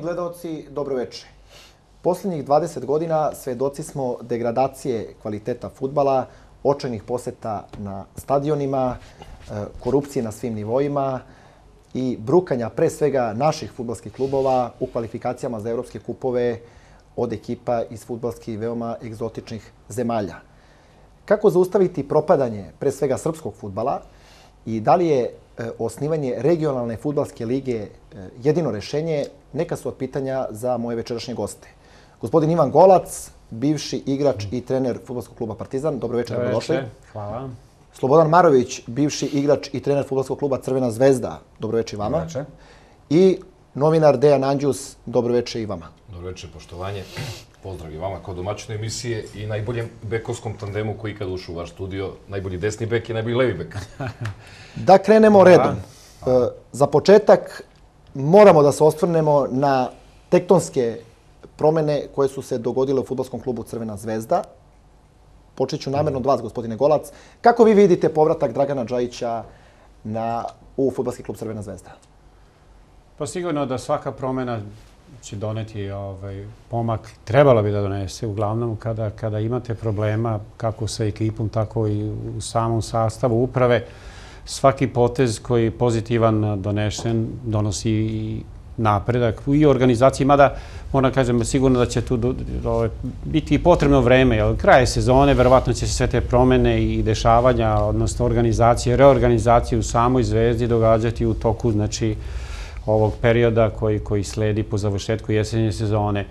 gledaoci, dobroveče. Posljednjih 20 godina svedoci smo degradacije kvaliteta fudbala, očajnih poseta na stadionima, korupcije na svim nivoima i brukanja pre svega naših fudbalskih klubova u kvalifikacijama za evropske kupove od ekipa iz fudbalskih veoma egzotičnih zemalja. Kako zaustaviti propadanje pre svega srpskog fudbala i da li je osnivanje regionalne fudbalske lige jedino rešenje, neka su od pitanja za moje večerašnje goste. Gospodin Ivan Golac, bivši igrač i trener fudbalskog kluba Partizan. Dobro večer, dobrodošli. Hvala. Slobodan Marović, bivši igrač i trener fudbalskog kluba Crvena zvezda. Dobro večer i vama. Dobro večer. I novinar Dejan Anđus. Dobro večer i vama. Dobro večer, poštovanje. Pozdrav i vama kao domaćinu emisije i najboljem bekovskom tandemu koji ikad ušao u vaš studio. Najbolji desni bek i najbolji levi bek. Da krenemo redom. Za početak moramo da se osvrnemo na tektonske promene koje su se dogodile u fudbalskom klubu Crvena zvezda. Počet ću namjerno od vas, gospodine Golac. Kako vi vidite povratak Dragana Džajića u fudbalski klub Crvena zvezda? Pa sigurno da svaka promjena će doneti pomak. Trebalo bi da donese, uglavnom kada imate problema kako sa ekipom, tako i u samom sastavu uprave. Svaki potez koji je pozitivan donešen donosi i napredak i organizaciji, mada moram kažem sigurno da će tu biti potrebno vreme, jer kraje sezone verovatno će se sve te promene i dešavanja, odnosno organizacije, reorganizacije u samoj zvezdi događati u toku ovog perioda koji sledi po završetku jesenje sezone.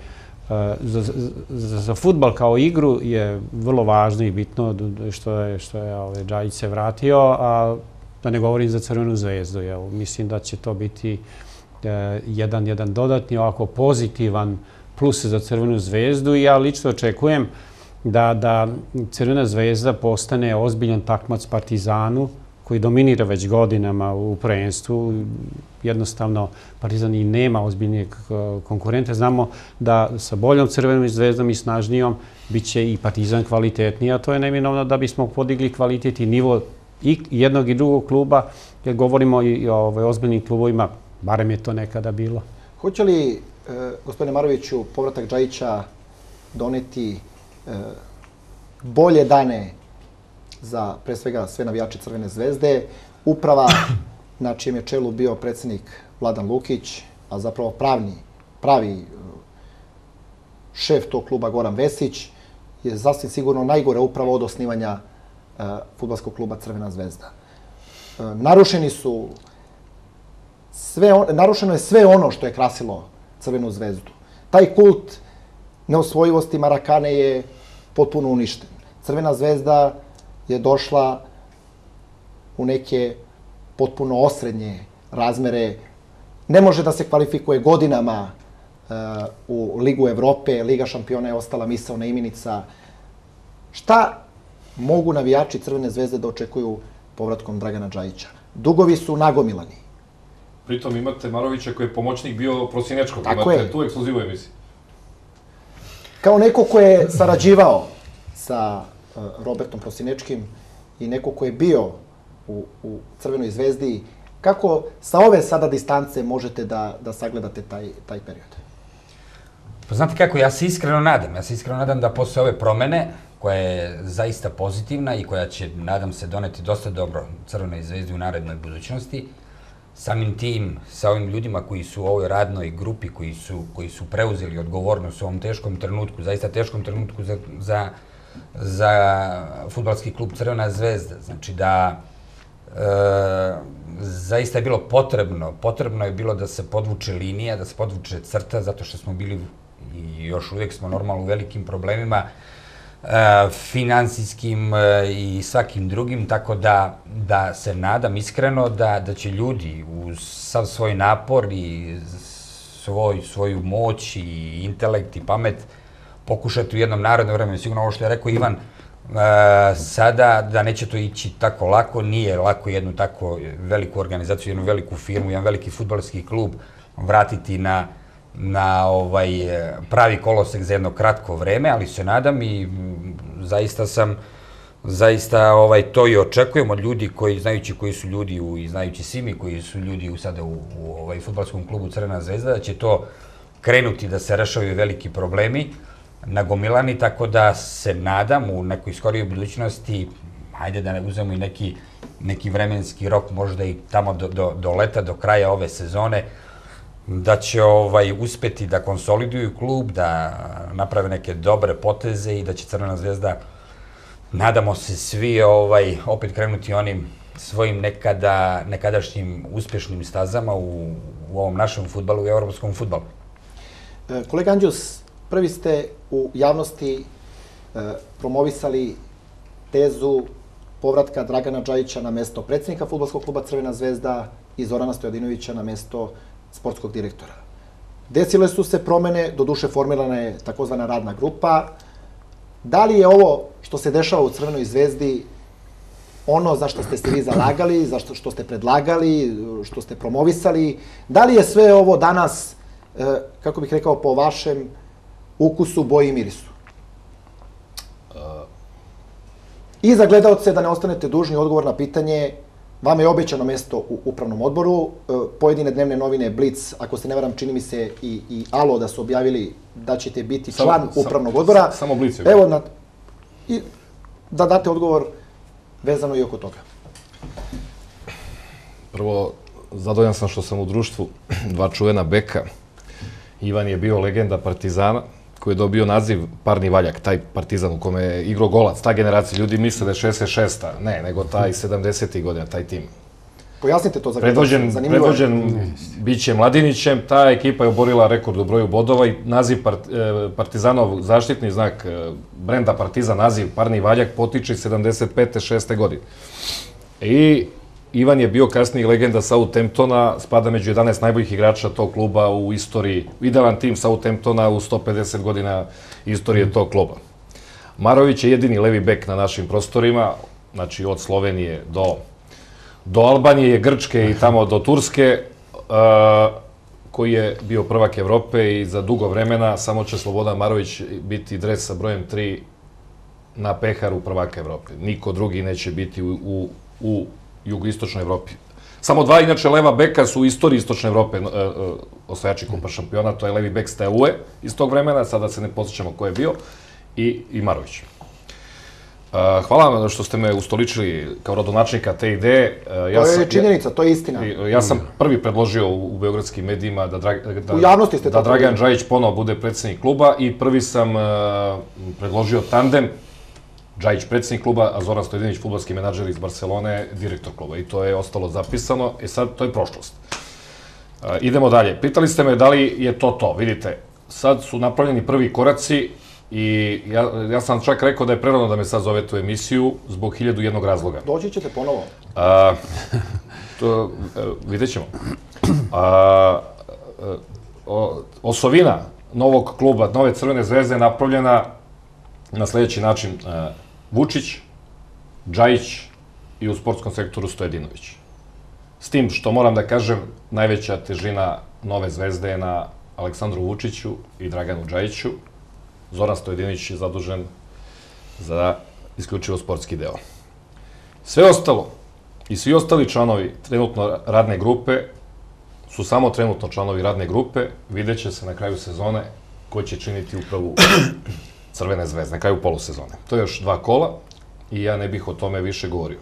Za fudbal kao igru je vrlo važno i bitno što je Džajić se vratio, a da ne govorim za Crvenu zvezdu. Mislim da će to biti jedan dodatni ovako pozitivan plus za Crvenu zvezdu i ja lično očekujem da Crvena zvezda postane ozbiljan takmac Partizanu koji dominira već godinama u prvenstvu. Jednostavno Partizan i nema ozbiljnijeg konkurenta. Znamo da sa boljom Crvenom zvezdom i snažnijom bit će i Partizan kvalitetniji, a to je neminovno da bismo podigli kvalitet i nivo i jednog i drugog kluba, jer govorimo i o ozbiljnim klubovima, barem je to nekada bilo. Hoće li, gospodine Maroviću, povratak Džajića doneti bolje dane za, pre svega, sve navijače Crvene zvezde, uprava na čijem je čelu bio predsjednik Vladan Lukić, a zapravo pravi šef tog kluba Goran Vesić, je sasvim sigurno najgore upravo od osnivanja fudbalskog kluba Crvena zvezda. Narušeno je sve ono što je krasilo Crvenu zvezdu. Taj kult neosvojivosti Marakane je potpuno uništen. Crvena zvezda je došla u neke potpuno osrednje razmere. Ne može da se kvalifikuje godinama u Ligu Evrope. Liga šampiona je ostala misaona imenica. Šta mogu navijači Crvene zvezde da očekuju povratkom Dragana Džajića? Dugovi su nagomilani. Pritom imate Marovića koji je pomoćnik bio Prosinečkog. Tako je. Imate tu ekskluzivu emisiju. Kao neko ko je sarađivao sa Robertom Prosinečkim i neko ko je bio u Crvenoj zvezdi, kako sa ove sada distance možete da sagledate taj period? Pa znate kako, ja se iskreno nadam da posle ove promene, koja je zaista pozitivna i koja će, nadam se, doneti dosta dobro Crvenoj zvezdi u narednoj budućnosti, samim tim, sa ovim ljudima koji su u ovoj radnoj grupi, koji su preuzeli odgovornost u ovom teškom trenutku, zaista teškom trenutku za fudbalski klub Crvena zvezda. Znači da zaista je bilo potrebno je bilo da se podvuče linija, da se podvuče crta, zato što smo bili i još uvijek smo normalno u velikim problemima finansijskim i svakim drugim, tako da se nadam iskreno da će ljudi uz sav svoj napor i svoju moć i intelekt i pamet pokušati u jednom narednom vremenu. Sigurno ovo što je rekao Ivan, sada da neće to ići tako lako, nije lako jednu tako veliku organizaciju, jednu veliku firmu, jedan veliki fudbalski klub vratiti na pravi kolosek za jedno kratko vreme, ali se nadam i zaista to i očekujem od ljudi znajući koji su ljudi i znajući svi mi koji su ljudi sada u fudbalskom klubu Crvena zvezda, da će to krenuti da se rešavaju veliki problemi nagomilani, tako da se nadam u nekoj skorijoj budućnosti, hajde da ne uzmemo i neki vremenski rok, možda i tamo do leta, do kraja ove sezone, da će uspeti da konsoliduju klub, da naprave neke dobre poteze i da će Crvena zvezda, nadamo se svi, opet krenuti onim svojim nekadašnjim uspješnim stazama u ovom našem fudbalu i evropskom fudbalu. Kolega Andjus, prvi ste u javnosti promovisali tezu povratka Dragana Džajića na mesto predsjednika fudbalskog kluba Crvena zvezda i Zorana Stojadinovića na mesto sportskog direktora. Desile su se promene, doduše formirana je takozvana radna grupa. Da li je ovo što se dešava u Crvenoj zvezdi ono za što ste se vi zalagali, za što ste predlagali, što ste promovisali? Da li je sve ovo danas, kako bih rekao, po vašem ukusu, boji i mirisu? I za gledalce, da ne ostanete dužni, odgovor na pitanje, vama je obećano mesto u upravnom odboru. Pojedine dnevne novine, Blic, ako se ne varam, čini mi se i Alo da su objavili da ćete biti član upravnog odbora. Samo Blic je. Evo, da date odgovor vezano i oko toga. Prvo, zadovoljan sam što sam u društvu dva čuvena beka. Ivan je bio legenda Partizana, koji je dobio naziv Parni Valjak, taj Partizan u kome je igrao Golac, ta generacija. Ljudi misle da je 66-a, ne, nego taj 70-ih godina, taj tim. Pojasnite to za gledalce, zanimljivo je. Predvođen biće Mladinićem, ta ekipa je oborila rekord u broju bodova i naziv Partizanov zaštitni znak brenda Partizan, naziv Parni Valjak, potiče 75. 6. godine. I Ivan je bio kasniji legenda Southamptona, spada među 11 najboljih igrača tog kluba u istoriji. Idealan tim Southamptona u 150 godina istorije tog kluba. Marović je jedini levi bek na našim prostorima, znači od Slovenije do Albanije, Grčke i tamo do Turske, koji je bio prvak Evrope i za dugo vremena samo će Slobodan Marović biti dres sa brojem 3 na peharu prvaka Evrope. Niko drugi neće biti u jugoistočnoj Evropi. Samo dva, inače, leva beka su u istoriji istočne Evrope osvajači kupa šampiona, to je levi bek Steaue iz tog vremena, sada se ne podsjećamo ko je bio, i Marović. Hvala vam što ste me ustoličili kao rodonačnika te ideje. To je činjenica, to je istina. Ja sam prvi predložio u beogradskim medijima da Dragan Džajić ponovo bude predsjednik kluba i prvi sam predložio tandem Džajić predsjednik kluba, a Zoran Stojadinović, fudbalski menadžer iz Barcelone, direktor kluba. I to je ostalo zapisano. I sad, to je prošlost. Idemo dalje. Pitali ste me da li je to. Vidite, sad su napravljeni prvi koraci i ja sam čak rekao da je prerano da me sad zovete u emisiju zbog 1001 razloga. Doći ćete ponovo. Vidjet ćemo. Osovina novog kluba, nove Crvene zvezde je napravljena na sljedeći način: Vučić, Džajić i u sportskom sektoru Stojadinović. S tim što moram da kažem, najveća težina nove zvezde je na Aleksandru Vučiću i Draganu Džajiću. Zoran Stojadinović je zadužen za isključivo sportski deo. Sve ostalo i svi ostali članovi trenutno radne grupe su samo trenutno članovi radne grupe. Vidjet će se na kraju sezone ko će činiti upravu Crvene zvezde, na kraju polusezone. To je još 2 kola i ja ne bih o tome više govorio.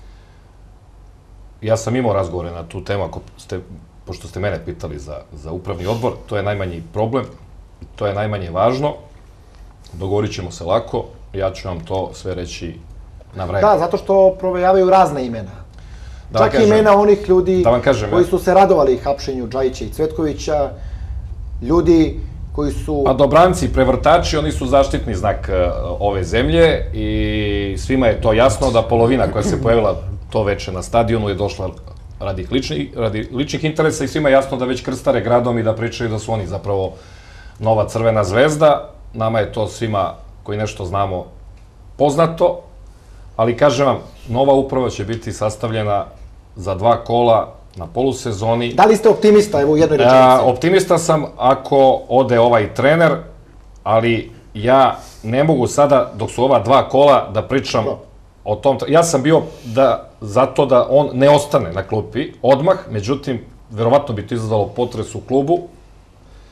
Ja sam imao razgovore na tu temu, pošto ste mene pitali za upravni odbor, to je najmanji problem, to je najmanje važno, dogovorit ćemo se lako, ja ću vam to sve reći na vreme. Da, zato što provejavaju razna imena. Čak i imena onih ljudi koji su se radovali hapšenju Džajića i Cvetkovića, ljudi koji su... A dobranci, prevrtači, oni su zaštitni znak ove zemlje i svima je to jasno da polovina koja se pojavila to veče na stadionu je došla radi ličnih interesa i svima je jasno da već krstare gradom i da pričaju da su oni zapravo nova Crvena zvezda. Nama je to svima koji nešto znamo poznato, ali kažem vam, nova uprava će biti sastavljena za 2 kola na polusezoni. Da li ste optimista, evo u jednoj rečenici? Optimista sam ako ode ovaj trener, ali ja ne mogu sada, dok su ova 2 kola, da pričam o tom. Ja sam bio zato da on ne ostane na klupi odmah, međutim, verovatno bi to izazvalo potres u klubu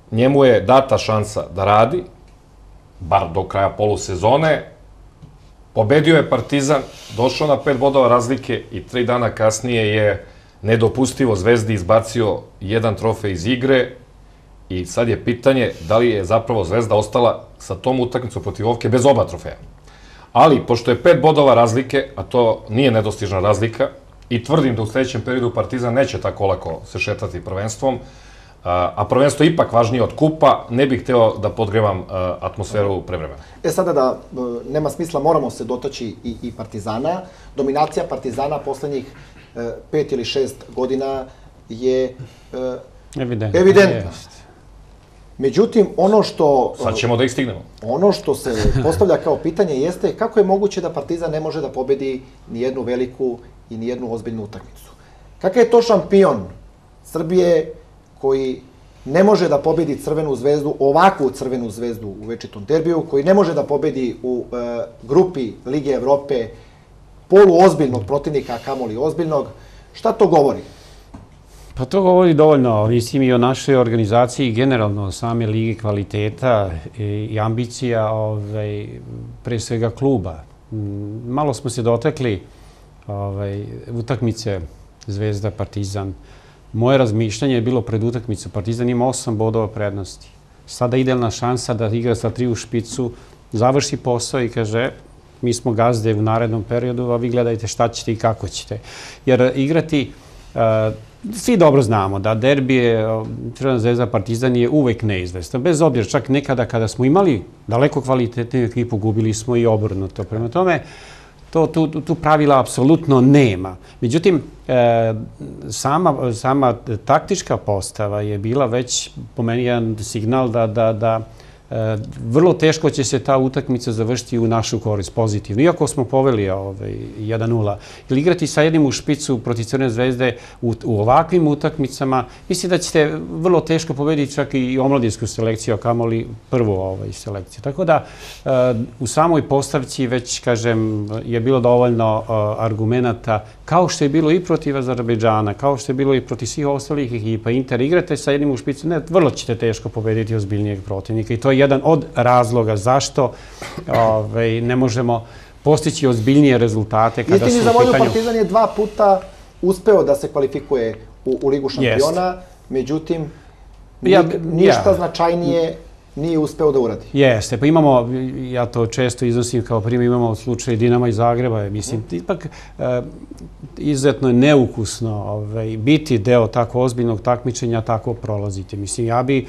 njemu je data šansa da radi, bar do kraja polusezone, pobedio je Partizan, došao na 5 bodova razlike i 3 dana kasnije je nedopustivo Zvezdi izbacio jedan trofej iz igre i sad je pitanje da li je zapravo Zvezda ostala sa tom utakmicom protiv Ovke bez oba trofeja. Ali, pošto je 5 bodova razlike, a to nije nedostižna razlika, i tvrdim da u sledećem periodu Partizan neće tako lako se šetati prvenstvom, a prvenstvo je ipak važnije od kupa, ne bih hteo da podgrevam atmosferu pre vremena. Sada da nema smisla, moramo se dotaći i Partizana. Dominacija Partizana poslednjih 5 ili 6 godina je evidentna. Međutim, ono što... Sad ćemo da ih stignemo. Ono što se postavlja kao pitanje jeste kako je moguće da Partizan ne može da pobedi ni jednu veliku i ni jednu ozbiljnu utakmicu. Kakav je to šampion Srbije koji ne može da pobedi Crvenu zvezdu, ovakvu Crvenu zvezdu u večitom derbiju, koji ne može da pobedi u grupi Lige Evrope poluozbiljnog protivnika, a kamoli ozbiljnog, šta to govori? Pa to govori dovoljno, mislim i o našoj organizaciji, generalno same Lige kvaliteta i ambicija, pre svega kluba. Malo smo se dotakli utakmice Zvezda Partizan. Moje razmišljanje je bilo pred utakmicu. Partizan ima 8 bodova prednosti. Sada idealna šansa da igra sa 3 u špicu, završi posao i kaže mi smo gazde u narednom periodu, a vi gledajte šta ćete i kako ćete. Jer igrati, svi dobro znamo da derbije Crvena zvezda Partizan je uvek neizvestan. Bez obzira, čak nekada kada smo imali daleko kvalitetniju ekipu, gubili smo i obrnuto. Prema tome, tu pravila apsolutno nema. Međutim, sama taktička postava je bila već po meni jedan signal da vrlo teško će se ta utakmica završiti u našu korist, pozitivno. Iako smo poveli 1-0. Ili igrati sa jednim u špicu protiv Crvene zvezde u ovakvim utakmicama, mislim da ćete vrlo teško pobediti čak i omladinsku selekciju, a kamoli prvu selekciju. Tako da u samoj postavci već, kažem, je bilo dovoljno argumenata, kao što je bilo i protiv Azerbejdžana, kao što je bilo i protiv svih ostalih ekipa. Inter, igrate sa jednim u špicu, vrlo ćete teško pobediti ozbiljnijeg protivnika i to je jedan od razloga zašto ne možemo postići ozbiljnije rezultate kada su u pitanju... Istini za volju, Partizan je 2 puta uspeo da se kvalifikuje u Ligu šampiona, međutim, ništa značajnije nije uspeo da uradi. Jeste, pa imamo, ja to često iznosim kao primjer, imamo slučaj Dinama iz Zagreba, mislim, ipak izuzetno je neukusno biti deo tako ozbiljnog takmičenja, tako prolaziti. Mislim, ja bi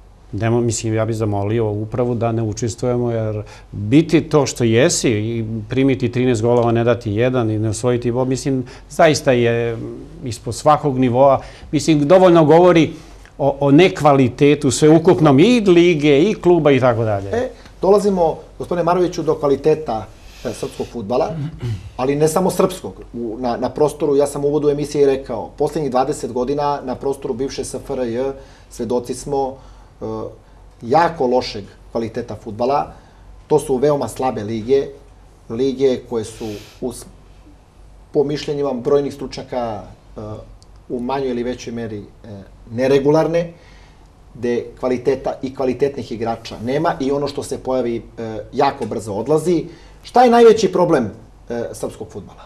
zamolio upravu da ne učestvujemo, jer biti to što jesi i primiti 13 golova, ne dati jedan i ne osvojiti bod, mislim, zaista je ispod svakog nivoa. Mislim, dovoljno govori o nekvalitetu sveukupnom i lige, i kluba i tako dalje. Dolazimo, gospodine Maroviću, do kvaliteta srpskog fudbala, ali ne samo srpskog. Na prostoru, ja sam u uvodu emisije i rekao, poslednjih 20 godina na prostoru bivše SFRJ svedoci smo jako lošeg kvaliteta fudbala. To su veoma slabe lige koje su po mišljenjima brojnih stručnjaka u manjoj ili većoj meri neregularne, gde kvaliteta i kvalitetnih igrača nema i ono što se pojavi jako brzo odlazi. Šta je najveći problem srpskog fudbala?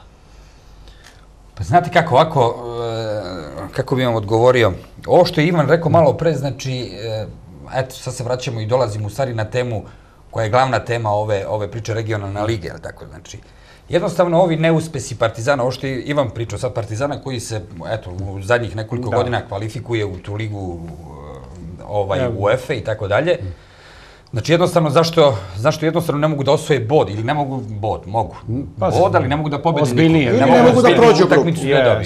Pa znate kako, ovako, kako bi vam odgovorio, ovo što je Ivan rekao malo pre, znači, eto, sad se vraćamo i dolazimo u stvari na temu koja je glavna tema ove priče regionalne lige, ali tako, znači, jednostavno ovi neuspesi Partizana, ovo što je Ivan pričao sad, Partizana koji se, eto, u zadnjih nekoliko godina kvalifikuje u tu ligu UEFA i tako dalje. Znači, jednostavno, zašto jednostavno ne mogu da osvoje bod ili ne mogu bod? Mogu bod, ali ne mogu da pobede nikoga. Ne mogu da prođu utakmicu.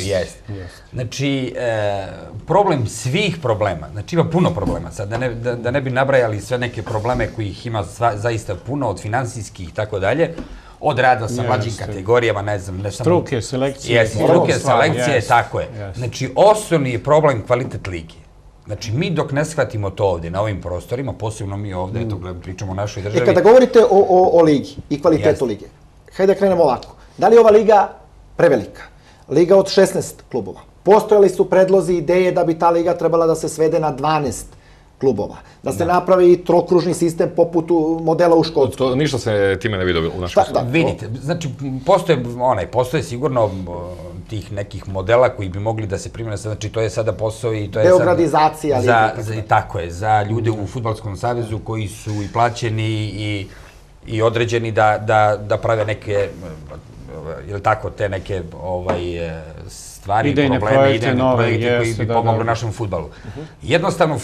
Znači, problem svih problema, znači ima puno problema sad, da ne bi nabrajali sve neke probleme kojih ima zaista puno, od finansijskih i tako dalje, od rada sa mlađim kategorijama, ne znam, ne samo... Struke, selekcije. Struke, selekcije, tako je. Znači, osnovni je problem kvalitet ligi. Znači, mi dok ne shvatimo to ovde, na ovim prostorima, posebno mi ovde, eto, pričamo o našoj državi... Kada govorite o ligi i kvalitetu lige, hajde da krenemo ovako. Da li je ova liga prevelika? Liga od 16 klubova. Postojali su predlozi, ideje da bi ta liga trebala da se svede na 12 klubova. Da se napravi i trokružni sistem poput modela u Škotskoj. Ništa se time ne bi dobilo u našoj slučaju. Vidite, znači, postoje sigurno tih nekih modela koji bi mogli da se primjene, znači to je sada posao i to je Beogradizacija lige. Tako je, za ljude u Fudbalskom savezu koji su i plaćeni i određeni da prave neke, ili tako, te neke stvari, probleme, idejne projekte koji bi pomogli našem fudbalu. Jednostavno,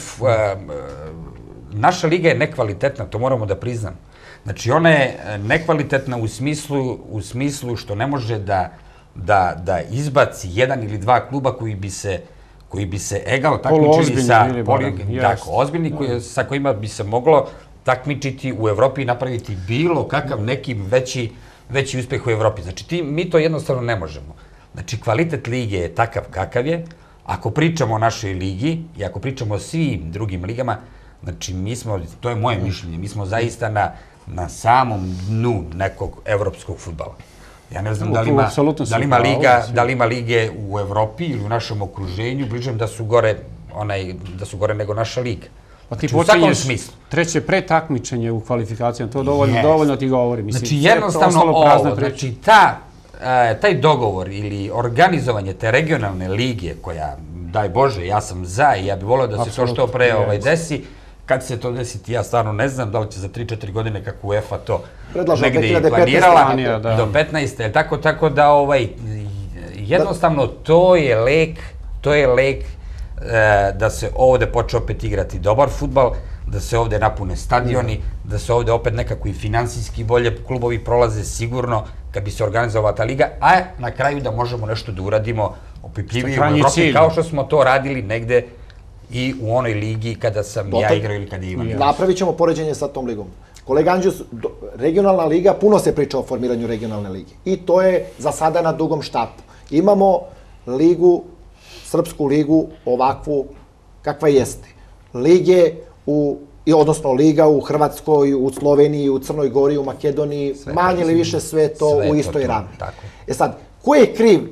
naša liga je nekvalitetna, to moramo da priznam. Znači, ona je nekvalitetna u smislu što ne može da izbaci jedan ili dva kluba koji bi se egal takmičili sa ozbiljni, sa kojima bi se moglo takmičiti u Evropi i napraviti bilo kakav neki veći uspeh u Evropi. Znači, mi to jednostavno ne možemo. Znači, kvalitet lige je takav kakav je. Ako pričamo o našoj ligi i ako pričamo o svim drugim ligama, znači, to je moje mišljenje, mi smo zaista na samom dnu nekog evropskog fudbala. Ja ne znam da li ima lige u Evropi ili u našem okruženju, bližem da su gore nego naša liga. Pa ti počinješ treće pretakmičenje u kvalifikacijama, to dovoljno ti govori. Znači, jednostavno ovo, znači, taj dogovor ili organizovanje te regionalne lige koja, daj Bože, ja sam za i ja bih volio da se to što pre desi. Kad će se to desiti, ja stvarno ne znam, da li će za 3-4 godine kako UEFA to negde i planirala, do 15. Tako da jednostavno to je lek da se ovde počne opet igrati dobar fudbal, da se ovde napune stadioni, da se ovde opet nekako i finansijski bolje klubovi prolaze sigurno kad bi se organizovala ta liga, a na kraju da možemo nešto da uradimo opipljivije u Evropi, kao što smo to radili negde i u onoj ligi kada sam ja igrao ili kada je Ivan. Napravit ćemo poređenje sa tom ligom. Kolega Andžus, regionalna liga, puno se priča o formiranju regionalne lige. I to je za sada na dugom štapu. Imamo ligu, srpsku ligu, ovakvu kakva jeste. Odnosno liga u Hrvatskoj, u Sloveniji, u Crnoj Gori, u Makedoniji, manje ili više sve to u istoj ravni. Sad, ko je kriv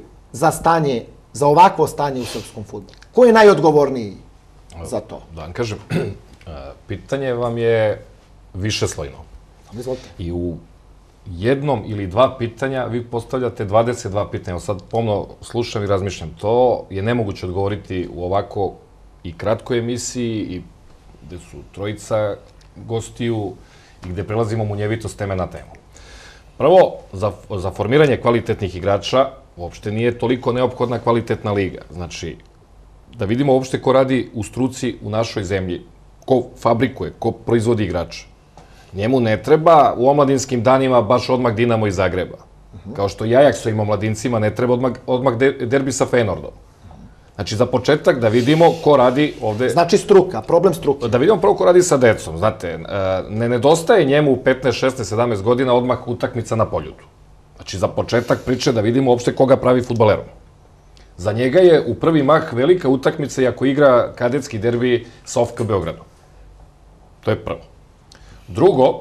za ovakvo stanje u srpskom fudbalu? Ko je najodgovorniji za to? Da vam kažem, pitanje vam je višeslojno. I u jednom ili dva pitanja vi postavljate 22 pitanja. Sad pomno slušam i razmišljam. To je nemoguće odgovoriti u ovako i kratkoj emisiji i gde su trojica gostiju i gde prelazimo munjevito s teme na temu. Prvo, za formiranje kvalitetnih igrača uopšte nije toliko neophodna kvalitetna liga. Znači, da vidimo uopšte ko radi u struci u našoj zemlji, ko fabrikuje, ko proizvodi igrača. Njemu ne treba u omladinskim danima baš odmah Dinamo iz Zagreba. Kao što i Ajaxovim omladincima ne treba odmah derbi sa Feyenoordom. Znači, za početak da vidimo ko radi ovde... Znači struka, problem struke. Da vidimo prvo ko radi sa decom. Znate, ne nedostaje njemu 15, 16, 17 godina odmah utakmica na Poljudu. Znači, za početak priče da vidimo uopšte koga pravi fudbalerom. Za njega je u prvi mah velika utakmica i ako igra kadetski derbi sa OFK Beogradom. To je prvo. Drugo,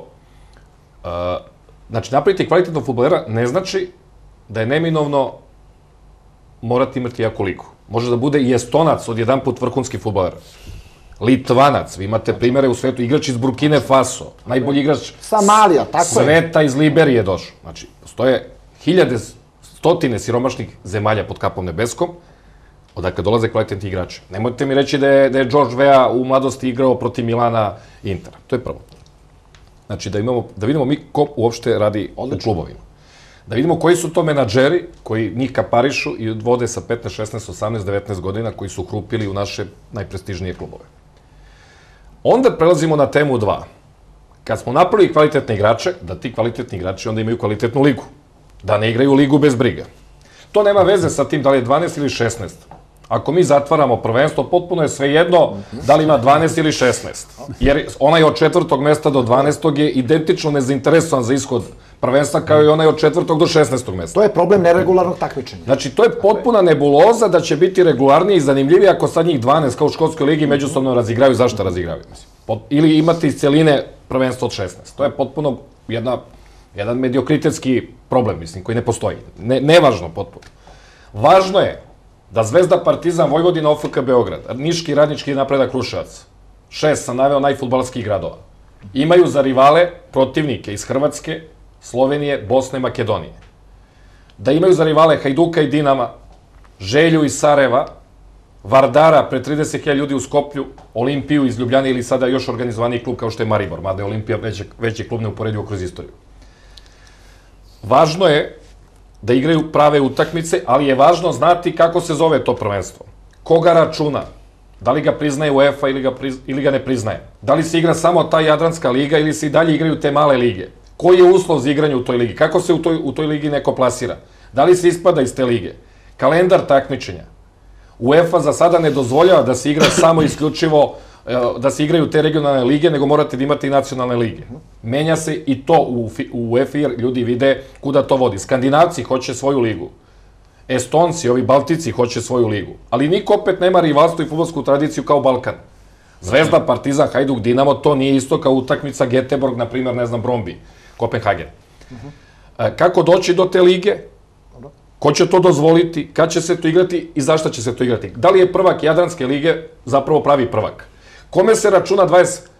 znači, napraviti kvalitetnog fudbalera ne znači da je neminovno morati imati jako liku. Može da bude i Estonac od jedan put vrhunski fudbaler. Litvanac, vi imate primere u svetu, igrač iz Burkine Faso, najbolji igrač sveta iz Liberije došao. Znači, postoje stotine siromašnih zemalja pod kapom nebeskom, odakle dolaze kvalitetni igrači. Nemojte mi reći da je George Weah u mladosti igrao protiv Milana i Intera. To je prvo. Znači, da vidimo mi ko uopšte radi u klubovima. Da vidimo koji su to menadžeri koji njih kaparišu i vode sa 15, 16, 18, 19 godina koji su ukrupili u naše najprestižnije klubove. Onda prelazimo na temu 2. Kad smo napravili kvalitetne igrače, da ti kvalitetni igrači onda imaju kvalitetnu ligu. Da ne igraju ligu bez briga. To nema veze sa tim da li je 12 ili 16. Ako mi zatvaramo prvenstvo, potpuno je svejedno da li ima 12 ili 16. Jer onaj od 4. mesta do 12. je identično nezainteresovan za ishod prvenstva kao i onaj od 4. do 16. mesta. To je problem neregularnog takmičenja. Znači, to je potpuna nebuloza da će biti regularnije i zanimljivije ako sad njih 12 kao u školskoj ligi međusobno razigraju. Zašto razigraju? Ili imate iz celine prvenstvo od 16. To je potpuno jedan mediokritetski problem, mislim, koji ne postoji. Nevažno potpuno. Važno je da Zvezda, Partizan, Vojvodina, OFK Beograd, Niški, Radnički, Napredak, Kruševac 6 sam naveo najfudbalskih gradova, imaju za rivale protivnike iz Hrvatske, Slovenije, Bosne i Makedonije. Da imaju za rivale Hajduka i Dinama, Želju iz Sarajeva, Vardara pre 30.000 ljudi u Skoplju, Olimpiju iz Ljubljane ili sada još organizovaniji klub kao što je Maribor, mada je Olimpija veći klub neuporedivo kroz istoriju. Važno je da igraju prave utakmice, ali je važno znati kako se zove to prvenstvo. Koga računa? Da li ga priznaje UEFA ili ga ne priznaje? Da li se igra samo ta Jadranska liga ili se i dalje igraju te male lige? Koji je uslov za igranje u toj ligi? Kako se u toj ligi neko plasira? Da li se ispada iz te lige? Kalendar takmičenja. UEFA za sada ne dozvoljava da se igra samo isključivo, da se igraju te regionalne lige, nego morate da imate i nacionalne lige. Menja se i to u UEFA, jer ljudi vide kuda to vodi. Skandinavci hoće svoju ligu. Estonci, ovi Baltici hoće svoju ligu. Ali niko opet nema rivalstvo i fudbalsku tradiciju kao Balkan. Zvezda, Partizan, Hajduk, Dinamo, to nije isto kao utakmica Göteborg, na primjer, ne znam, Brombi, Kopenhagen. Kako doći do te lige? Ko će to dozvoliti? Kad će se to igrati i zašto će se to igrati? Da li je prvak Jadranske lige zapravo pravi prvak? Kome se računa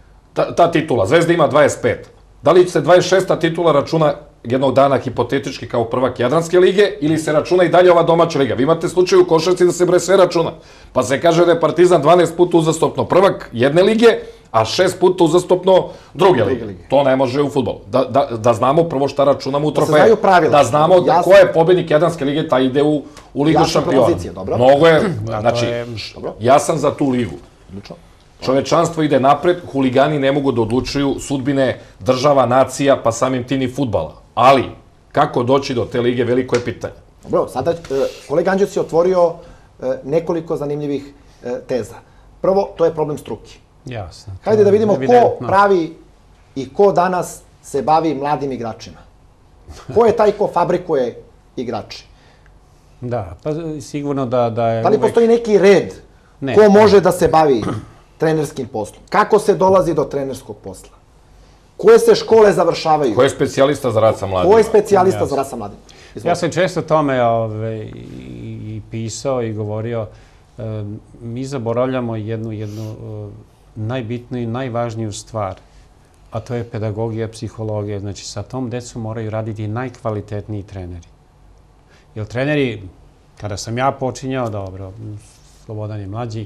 ta titula? Zvezda ima 25. Da li se 26. titula računa jednog dana hipotetički kao prvak Jadranske lige ili se računa i dalje ova domaća liga? Vi imate slučaj u košarci da se sve računa. Pa se kaže da je Partizan 12 puta uzastopno prvak jedne lige, a 6 puta uzastopno druge lige. To ne može u fudbalu. Da znamo prvo šta računamo u trofeju. Da znamo da ko je pobednik Jadranske lige, taj ide u Ligu šampiona. Mnogo je, znači, ja sam za tu ligu. Čovečanstvo ide napred, huligani ne mogu da odlučuju sudbine država, nacija, pa samim tim i fudbala. Ali, kako doći do te lige, veliko je pitanje. Dobro, sada kolega Anđus je otvorio nekoliko zanimljivih teza. Prvo, to je problem struke. Jasno. Hajde da vidimo ko pravi i ko danas se bavi mladim igračima. Ko je taj ko fabrikuje igrače? Da, pa sigurno da je... Da li postoji neki red ko može da se bavi trenerskim poslom? Kako se dolazi do trenerskog posla? Koje se škole završavaju? Ko je specijalista za rad sa mladima? Ko je specijalista za rad sa mladima? Ja sam često tome i pisao i govorio. Mi zaboravljamo jednu najbitniju i najvažniju stvar, a to je pedagogija, psihologija. Znači, sa tom decom moraju raditi najkvalitetniji treneri. Jer treneri, kada sam ja počinjao, dobro, Slobodan je mlađi,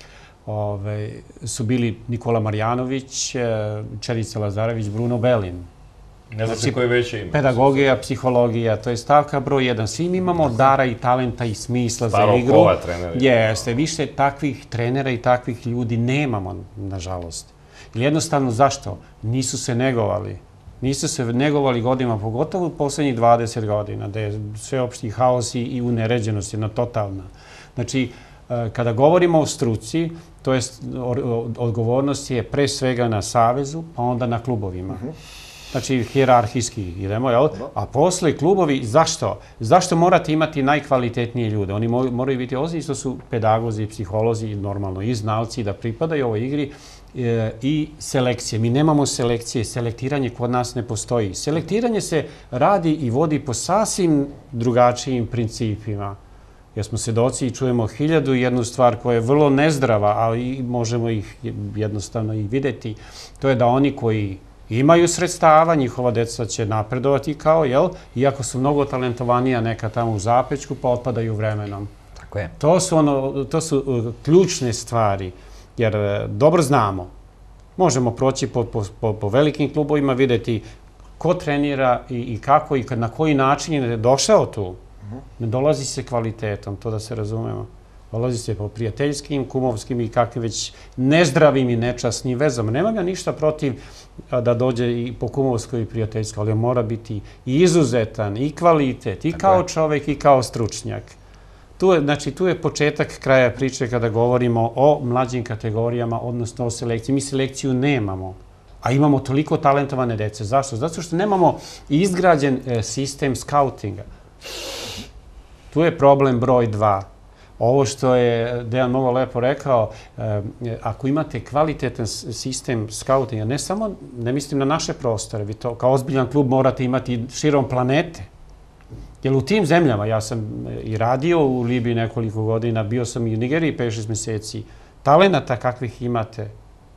su bili Nikola Marjanović, Čerica Lazarević, Bruno Belin. Ne znam se koje veće ima. Pedagogija, psihologija, to je stavka broj 1. Svi imamo dara i talenta i smisla za igru. Starokova treneri. Jeste, više takvih trenera i takvih ljudi nemamo, nažalost. Ili jednostavno, zašto? Nisu se negovali. Nisu se negovali godinama, pogotovo u poslednjih 20 godina, da je sveopšti haos i uneređenost jedna totalna. Znači, kada govorimo o struci, to je odgovornost je pre svega na savezu, pa onda na klubovima. Znači, hijerarhijski idemo, jel? A posle klubovi, zašto? Zašto morate imati najkvalitetnije ljude? Oni moraju biti isto su pedagozi, psiholozi, normalno i znalci da pripadaju ovoj igri i selekcije. Mi nemamo selekcije, selektiranje kod nas ne postoji. Selektiranje se radi i vodi po sasvim drugačijim principima. Jer smo svedoci i čujemo 1001 stvar koja je vrlo nezdrava, ali možemo ih jednostavno i videti. To je da oni koji imaju sredstava, njihova deca će napredovati kao, jel? Iako su mnogo talentovanija neka tamo u zapećku, pa otpadaju vremenom. Tako je. To su ključne stvari, jer dobro znamo. Možemo proći po velikim klubovima, videti ko trenira i kako i na koji način je došao tu. Ne dolazi se kvalitetom, to da se razumemo. Dolazi se po prijateljskim, kumovskim i kakvim već nezdravim i nečasnim vezama. Nemam ja ništa protiv da dođe i po kumovskoj i prijateljskoj, ali mora biti i izuzetan, i kvalitet, i kao čovek, i kao stručnjak. Znači, tu je početak kraja priče kada govorimo o mlađim kategorijama, odnosno o selekciji. Mi selekciju nemamo, a imamo toliko talentovane dece. Zašto? Zato što nemamo izgrađen sistem skautinga. Tu je problem broj 2. Ovo što je Dejan mnogo lepo rekao, ako imate kvalitetan sistem skautinga, ne mislim na naše prostore, vi to kao ozbiljan klub morate imati širom planete. Jer u tim zemljama, ja sam i radio u Libiji nekoliko godina, bio sam i u Nigeriji 5-6 meseci, talenata kakvih imate,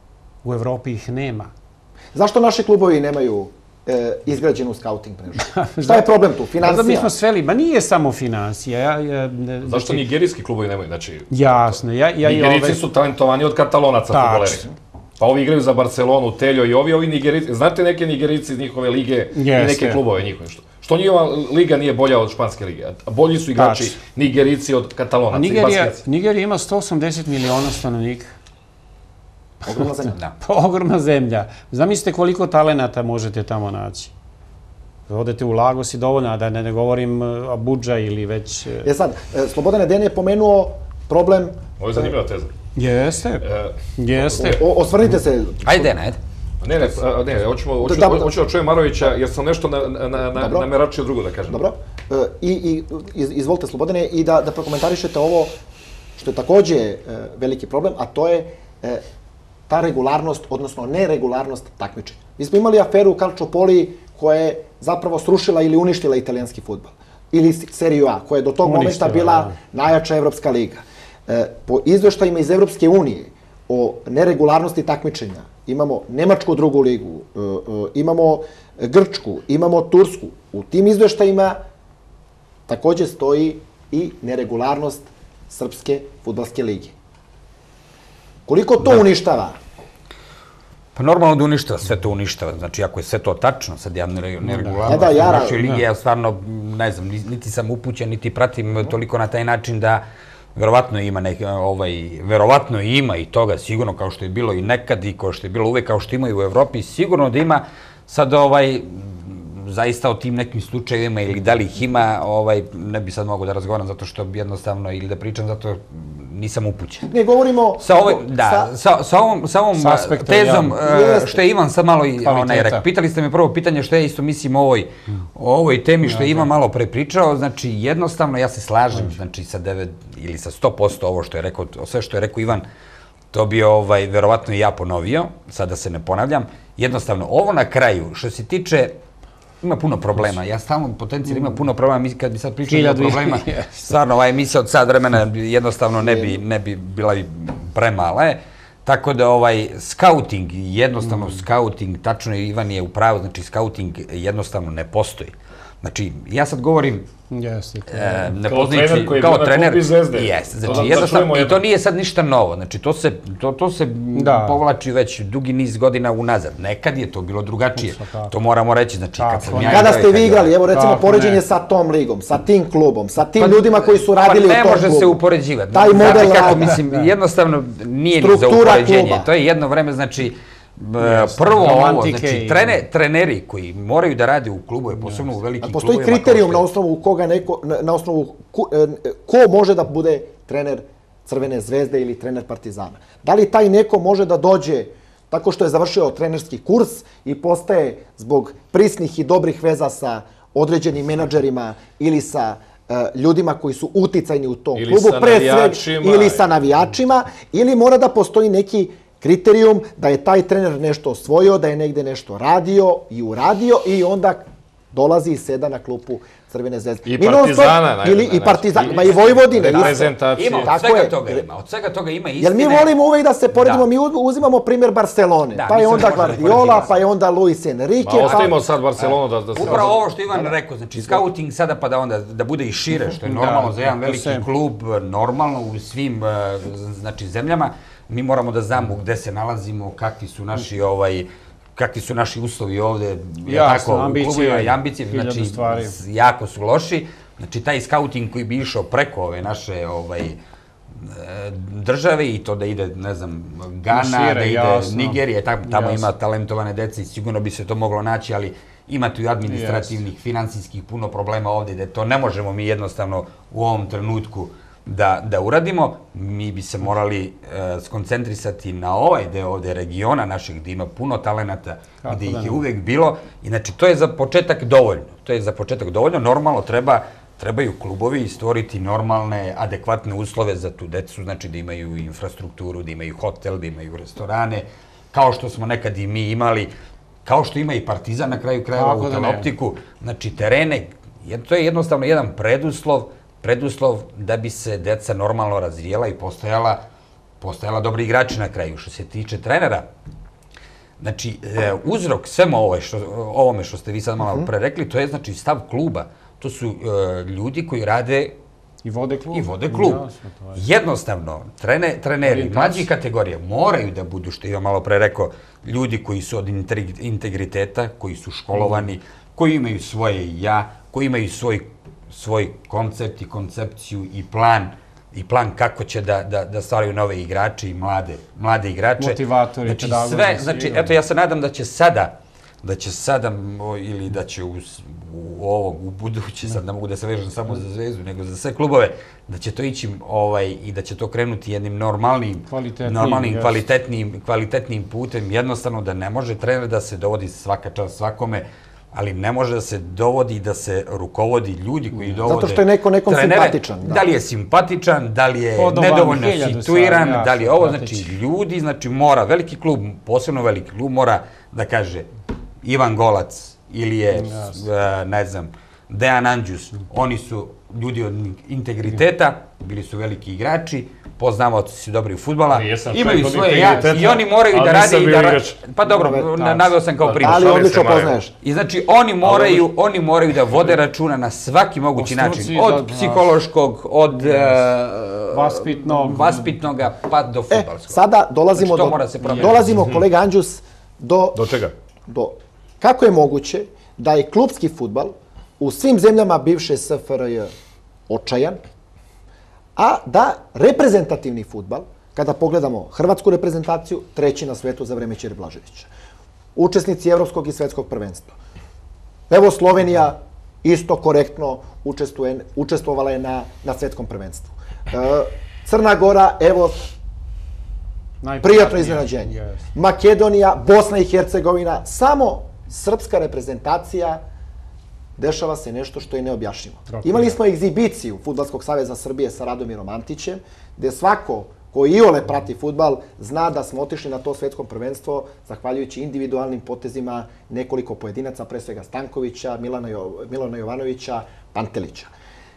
U Evropi ih nema. Zašto naši klubovi nemaju izgrađenu scouting mrežu? Šta je problem tu? Financija? Mi smo sveli, ma nije samo financija. Zašto nigerijski klubovi nemaju? Znači, jasno. Nigerijci su talentovani od Katalonaca fudbaleri. Pa ovi igraju za Barcelonu, Teljo i ovi Nigerici. Znate neke Nigerici iz njihove lige i neke klubove njihove? Što njihova liga nije bolja od španske lige? A bolji su igrači Nigerici od Katalonaca i Baskijci. Nigerija ima 180 miliona stanovnika. Ogromna zemlja. Ogromna zemlja. Zamislite koliko talenata možete tamo naći. Odete u Lagos i dovoljno, da ne govorim Abudža ili već... Sad, Slobodane Den je pomenuo problem... Ovo je zanimljiva teza. Jeste. Osvrnite se. Ajde. Ne, hoću da čujem Marovića, jer sam nešto nameračio drugo da kažem. Dobro. I izvolite, Slobodane, i da prokomentarišete ovo što je takođe veliki problem, a to je ta regularnost, odnosno neregularnost takmičenja. Mi smo imali aferu u Calciopoli koja je zapravo srušila ili uništila italijanski fudbal. Ili Seriju A, koja je do tog momenta bila najjača evropska liga. Po izveštajima iz Evropske unije o neregularnosti takmičenja imamo Nemačku drugu ligu, imamo Grčku, imamo Tursku. U tim izveštajima takođe stoji i neregularnost Srpske fudbalske lige. Koliko to uništava? Pa normalno da uništava, sve to uništava. Znači, ako je sve to tačno, sad ja neregularnost u našoj ligi, ja stvarno, ne znam, niti sam upućen, niti pratim toliko na taj način da verovatno ima i toga sigurno, kao što je bilo i nekad i kao što je bilo uvek, kao što ima i u Evropi, sigurno da ima sad zaista o tim nekim slučajevima ili da li ih ima, ne bi sad mogao da razgovaram zato što jednostavno ili da pričam zato nisam upućen. Ne govorimo... Sa ovom tezom što je Ivan sad malo rekao. Pitali ste me prvo pitanje što ja isto mislim o ovoj temi što je Ivan malo pre pričao. Znači jednostavno ja se slažem znači sa 9 ili sa 100% ovo što je rekao, sve što je rekao Ivan, to bi verovatno i ja ponovio, sad da se ne ponavljam. Jednostavno ovo na kraju što se tiče ima puno problema. Ja stalno potencijalno ima puno problema. Kad bi sad pričali o problema, stvarno ova emisija od sad vremena jednostavno ne bi bila premala. Tako da skauting, jednostavno skauting, tačno je Ivan je u pravu, znači skauting jednostavno ne postoji. Znači, ja sad govorim ne poznajući kao trener. Znači, jednostavno, i to nije sad ništa novo. Znači, to se povlači već dugi niz godina unazad. Nekad je to bilo drugačije. To moramo reći. Znači, kada ste vi igrali, evo recimo, poređenje sa tom ligom, sa tim klubom, sa tim ljudima koji su radili u tom klubu. Ne može se upoređivati. Taj model rada. Jednostavno, nije ni za upoređenje. To je jedno vreme, znači, prvo ovo, znači treneri koji moraju da rade u klubu, posebno u velikim klubovima. Postoji kriterijum na osnovu koga na osnovu ko može da bude trener Crvene zvezde ili trener Partizana. Da li taj neko može da dođe tako što je završio trenerski kurs i postaje zbog prisnih i dobrih veza sa određenim menadžerima ili sa ljudima koji su uticajni u tom klubu, pre svega ili sa navijačima, ili mora da postoji neki kriterijum da je taj trener nešto osvojio, da je negde nešto radio i uradio i onda dolazi i seda na klupu Crvene zvezde. I Partizana. I Partizana, ma i Vojvodine. Ima, od svega toga ima istine. Jer mi volimo uvek da se poredimo, mi uzimamo primjer Barcelone, pa je onda Guardiola, pa je onda Luis Enrique. Ma ostavimo sad Barcelonu da se... Upravo ovo što Ivan rekao, znači scouting sada pa da onda da bude i šire, što je normalno za jedan veliki klub, normalno u svim zemljama. Mi moramo da znamo gde se nalazimo, kakvi su naši uslovi ovde, u klubima i ambicije, znači jako su loši. Znači taj skauting koji bi išao preko ove naše države i to da ide, ne znam, Gana, da ide Nigerija, tamo ima talentovane dece i sigurno bi se to moglo naći, ali ima tu i administrativnih, finansijskih puno problema ovde, da to ne možemo mi jednostavno u ovom trenutku da uradimo. Mi bi se morali skoncentrisati na ovaj deo ovde regiona našeg, gde ima puno talenata, gde ih je uvek bilo. I znači, to je za početak dovoljno. Normalno trebaju klubovi stvoriti normalne, adekvatne uslove za tu decu, znači da imaju infrastrukturu, da imaju hotel, da imaju restorane, kao što smo nekad i mi imali, kao što ima i Partizan na kraju krajeva u Teleoptiku. Znači, terene, to je jednostavno jedan preduslov da bi se deca normalno razvijela i postajala dobri igrači na kraju. Što se tiče trenera, Znači, uzrok svema ovome što ste vi sad malo pre rekli, to je znači stav kluba. To su ljudi koji rade i vode klub. Jednostavno, treneri mlađih kategorija moraju da budu, što je malo pre rekao, ljudi koji su od integriteta, koji su školovani, koji imaju svoje ja, koji imaju svoj koncept i koncepciju i plan kako će da stvaraju nove igrače i mlade igrače. Motivatori, pedagogi. Znači, eto, ja se nadam da će sada ili da će u buduće, sad ne mogu da se vežem samo za Zvezdu, nego za sve klubove, da će to ići i da će to krenuti jednim normalnim, kvalitetnim putem. Jednostavno da ne može trener da se dovodi svaka čast svakome, ali ne može da se dovodi da se rukovodi ljudi koji dovode zato što je nekom simpatičan. Da li je simpatičan, da li je nedovoljno situiran, da li je ovo, znači ljudi, znači mora, veliki klub, posebno veliki klub mora da kaže Ivan Golac ili je, ne znam, Dejan Andžus, oni su ljudi od integriteta, bili su veliki igrači, poznavaoci su dobri u fudbala, imaju svoje ja i oni moraju da rade i da... Pa dobro, naveo sam kao primjer. Ali odlično poznaješ. I znači oni moraju da vode računa na svaki mogući način, od psihološkog, od vaspitnog pa do fudbalskog. Sada dolazimo, kolega Andžus, do... Do čega? Kako je moguće da je klubski fudbal u svim zemljama bivše SFRJ očajan, a da reprezentativni fudbal, kada pogledamo hrvatsku reprezentaciju, treći na svetu za vreme Ćire Blaževića. Učesnici evropskog i svetskog prvenstva. Evo Slovenija isto korektno učestvovala je na svetskom prvenstvu. Crna Gora, evo, prijatno iznenađenje. Makedonija, Bosna i Hercegovina, samo srpska reprezentacija, dešava se nešto što je neobjašnjivo. Imali smo egzibiciju Fudbalskog saveza Srbije sa Radomirom Antićem, gde svako ko iole prati fudbal zna da smo otišli na to svetsko prvenstvo zahvaljujući individualnim potezima nekoliko pojedinaca, pre svega Stankovića, Milana Jovanovića, Pantelića.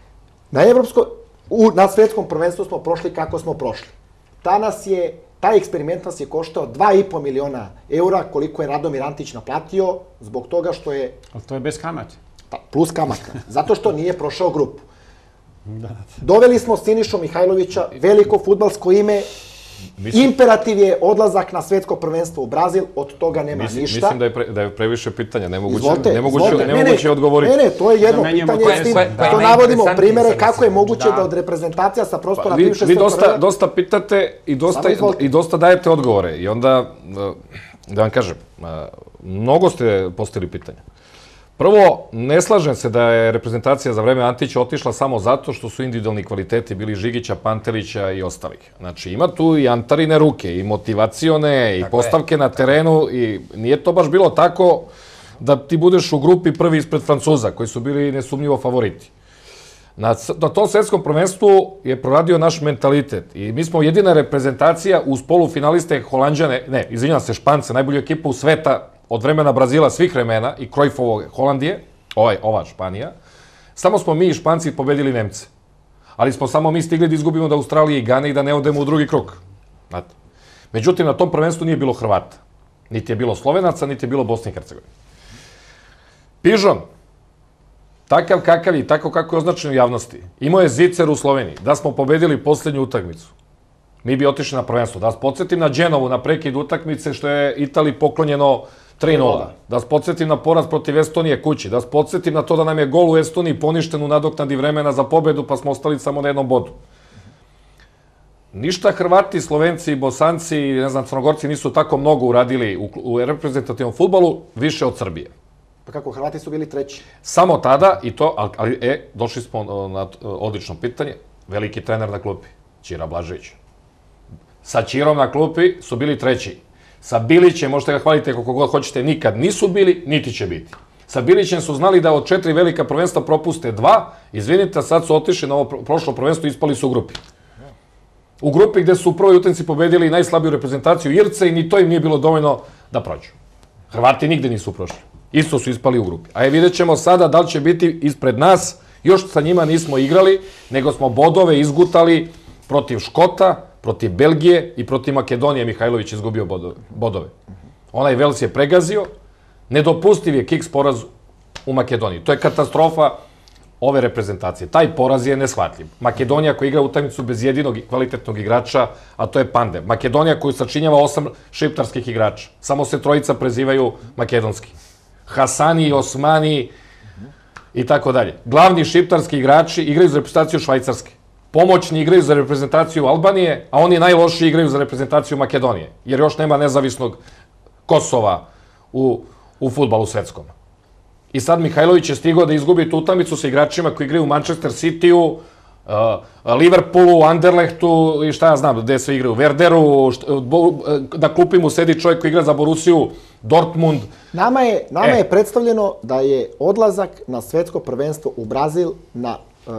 Na svetskom prvenstvu smo prošli kako smo prošli. Taj eksperiment nas je koštao 2,5 miliona eura, koliko je Radomir Antić naplatio, zbog toga što je... Ali to je bez kamate. Plus kamata, zato što nije prošao grupu. Doveli smo Sinišu Mihajlovića, veliko fudbalsko ime, imperativ je odlazak na svetsko prvenstvo u Brazil, od toga nema ništa. Mislim da je previše pitanja, nemoguće odgovoriti. Ne, to je jedno pitanje, što navodimo primere kako je moguće da od reprezentacija sa prostora bivše SFRJ... Vi dosta pitate i dosta dajete odgovore i onda, da vam kažem, mnogo ste postavili pitanja. Prvo, ne slažem se da je reprezentacija za vreme Antića otišla samo zato što su individualni kvaliteti bili Žigića, Pantelića i ostalih. Znači, ima tu i Antarine ruke, i motivacione, i postavke na terenu, i nije to baš bilo tako da ti budeš u grupi prvi ispred Francuza, koji su bili nesumnjivo favoriti. Na tom svetskom prvenstvu je proradio naš mentalitet i mi smo jedina reprezentacija uz polufinaliste Holanđane, ne, izvinjam se, Špance, najbolju ekipu sveta od vremena Brazila, svih vremena, i Cruyffovog Holandije, ova Španija, samo smo mi i Španci pobedili Nemce. Ali smo samo mi stigli da izgubimo od Australije i Gane i da ne odemo u drugi krug. Međutim, na tom prvenstvu nije bilo Hrvata. Niti je bilo Slovenaca, niti je bilo Bosne i Hercegovine. Pižon, takav kakav i tako kako je označen u javnosti, imao je zicer u Sloveniji. Da smo pobedili poslednju utakmicu, mi bi otišli na prvenstvo. Da vas podsjetim na Dženovu, na prekid utakmice, što je Italiji poklonjeno 3-0. Da vas podsjetim na poraz protiv Estonije kući. Da vas podsjetim na to da nam je gol u Estoniji poništen u nadoknadi vremena za pobedu, pa smo ostali samo na jednom bodu. Ništa Hrvati, Slovenci, Bosanci i, ne znam, Crnogorci nisu tako mnogo uradili u reprezentativnom fudbalu, više od Srbije. Pa kako, Hrvati su bili treći? Samo tada, i to, ali, došli smo na odlično pitanje, veliki trener na klupi, Ćira Blažević. Sa Ćirom na klupi su bili treći. Sa Bilićem, možete ga hvalite koliko god hoćete, nikad nisu bili, niti će biti. Sa Bilićem su znali da od 4 velika prvenstva propuste 2, izvinite, sad su otišli na ovo prošlo prvenstvo i ispali su u grupi. U grupi gde su u prvoj utakmici pobedili najslabiju reprezentaciju Irce i ni to im nije bilo dovoljno da prođu. Hrvati nigde nisu prošli. Isto su ispali u grupi. A vidjet ćemo sada da li će biti ispred nas, još sa njima nismo igrali, nego smo bodove izgutali protiv Škota, protiv Belgije i protiv Makedonije. Mihajlović izgubio bodove. Onaj Vels je pregazio, nedopustiv je kiks poraz u Makedoniji. To je katastrofa ove reprezentacije. Taj poraz je neshvatljiv. Makedonija koja igra utakmicu bez jedinog kvalitetnog igrača, a to je Pandev. Makedonija koju sačinjava 8 šiptarskih igrača. Samo se trojica prezivaju makedonski. Hasani, Osmani i tako dalje. Glavni šiptarski igrači igraju za reprezentaciju Švajcarske. Pomoćni igraju za reprezentaciju Albanije, a oni najlošiji igraju za reprezentaciju Makedonije. Jer još nema nezavisnog Kosova u fudbalu svetskom. I sad Mihajlović je stigao da izgubi tu utakmicu sa igračima koji igraju u Manchester City-u, Liverpoolu, Anderlechtu i šta ja znam, gde sve igraju, Werderu, na klupi mu sedi čovjek koji igra za Borussiju, Dortmund. Nama je predstavljeno da je odlazak na svetsko prvenstvo u Brazil na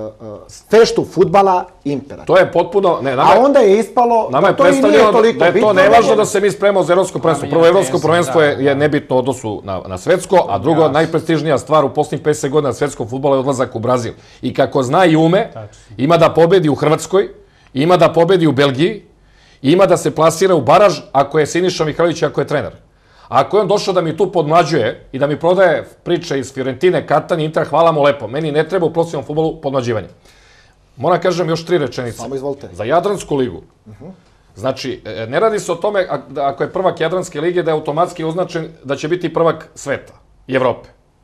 feštu fudbala imperativ. To je potpuno... A onda je ispalo da to i nije toliko bitno. Da je to nevažno da se mi spremamo za evropsko prvenstvo. Prvo, evropsko prvenstvo je nebitno u odnosu na svetsko, a drugo, najprestižnija stvar u posljednjih 50 godina na svetskom fudbalu je odlazak u Brazil. I kako zna i ume, ima da pobedi u Hrvatskoj, ima da pobedi u Belgiji, ima da se plasira u baraž ako je Siniša Mihajlović, ako je trener. Ako je on došao da mi tu podmlađuje i da mi prodaje priče iz Fiorentine, Katani, Inter, hvala mu lepo. Meni ne treba u profesionalnom fudbalu podmlađivanje. Moram kažem još 3 rečenice. Samo izvolite. Za Jadransku ligu. Znači, ne radi se o tome ako je prvak Jadranske lige da je automatski označen da će biti prvak sveta i Evrope.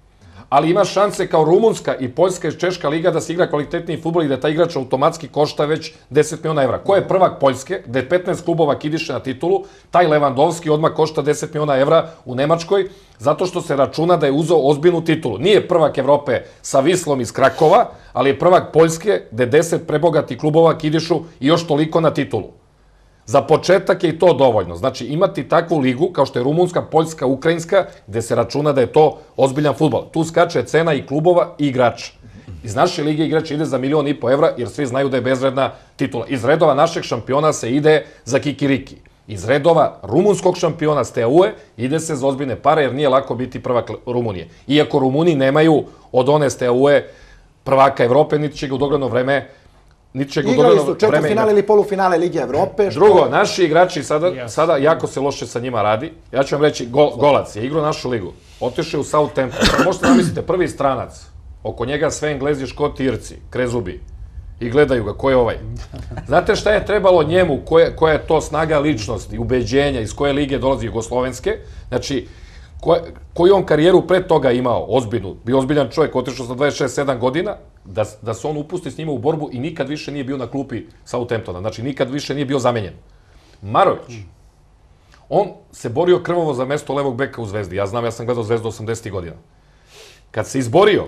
Ali ima šanse kao Rumunska i Poljska i Češka liga da se igra kvalitetniji fudbal i da taj igrač automatski košta već 10 miliona evra. Ko je prvak Poljske, gde 15 klubova kidiše na titulu, taj Lewandowski odmah košta 10 miliona evra u Nemačkoj, zato što se računa da je uzeo ozbiljnu titulu. Nije prvak Evrope sa Vislom iz Krakova, ali je prvak Poljske, gde 10 prebogati klubova kidišu i još toliko na titulu. Za početak je i to dovoljno. Znači, imati takvu ligu, kao što je Rumunska, Poljska, Ukrajinska, gde se računa da je to ozbiljan fudbal. Tu skače cena i klubova i igrača. Iz naše lige igrač ide za 1,5 miliona evra, jer svi znaju da je bezvredna titula. Iz redova našeg šampiona se ide za kikiriki. Iz redova rumunskog šampiona Steaue ide se za ozbiljne pare, jer nije lako biti prvak Rumunije. Iako Rumuni nemaju od one Steaue prvaka Evrope, niti će ga u dogledno vreme igrali su četvrtfinale ili polufinale Lige Evrope. Drugo, naši igrači sada jako se loše sa njima radi. Ja ću vam reći, Golac je igrao našu ligu. Otišao u Southampton. Možete zamislite, prvi stranac. Oko njega sve Englezi, Škoti, Irci, krezubi. I gledaju ga, ko je ovaj. Znate šta je trebalo njemu, koja je to snaga ličnosti, ubeđenja, iz koje lige dolazi Jugoslovenske. Znači, koju on karijeru pred toga imao, ozbiljnu, bio ozbiljan čovjek, otišao sa 26-7 godina, da se on upusti s njima u borbu i nikad više nije bio na klupi Southamptona. Znači, nikad više nije bio zamenjen. Marović, on se borio krvavo za mesto levog beka u Zvezdi. Ja znam, ja sam gledao Zvezdu 80. godina. Kad se izborio,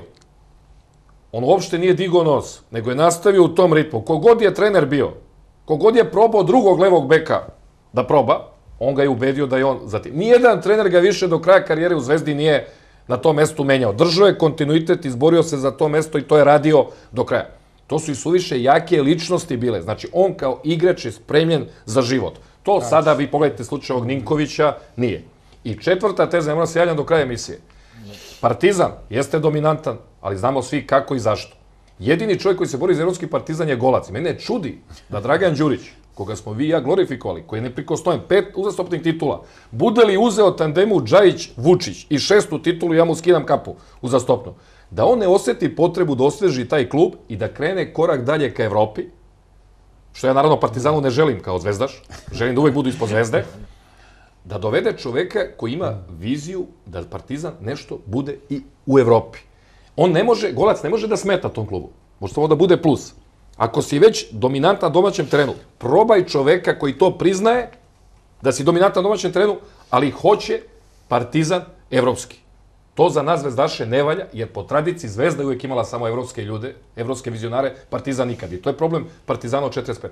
on uopšte nije digao nos, nego je nastavio u tom ritmu. Kogod je trener bio, kogod je probao drugog levog beka da proba, on ga je ubedio da je on zatim. Nijedan trener ga više do kraja karijere u Zvezdi nije na tom mestu menjao. Držao je kontinuitet, izborio se za to mesto i to je radio do kraja. To su i suviše jake ličnosti bile. Znači, on kao igrač je spremljen za život. To sada, vi pogledajte slučaj ovog Ninkovića, nije. I četvrta teza, ne moram se javljam do kraja emisije. Partizan jeste dominantan, ali znamo svi kako i zašto. Jedini čovjek koji se bori za evropski Partizan je Golac. Mene čudi da Dragan Đurić, koga smo vi i ja glorifikovali, koji je neprikostojen, 5 uzastopnih titula, bude li uzeo tandemu Džajić-Vučić i 6. titulu, ja mu skidam kapu uzastopno, da on ne osjeti potrebu da osveži taj klub i da krene korak dalje ka Evropi, što ja naravno Partizanu ne želim kao zvezdaš, želim da uvek budu ispod Zvezde, da dovede čoveka koji ima viziju da Partizan nešto bude i u Evropi. On ne može, Golac ne može da smeta tom klubu. Može samo da bude plus. Ako si već dominantan na domaćem terenu, probaj čoveka koji to priznaje, da si dominantan na domaćem terenu, ali hoće Partizan evropski. To za nas zvezdaše ne valja, jer po tradiciji Zvezda je uvijek imala samo evropske ljude, evropske vizionare, Partizan nikad. I to je problem Partizana od 45.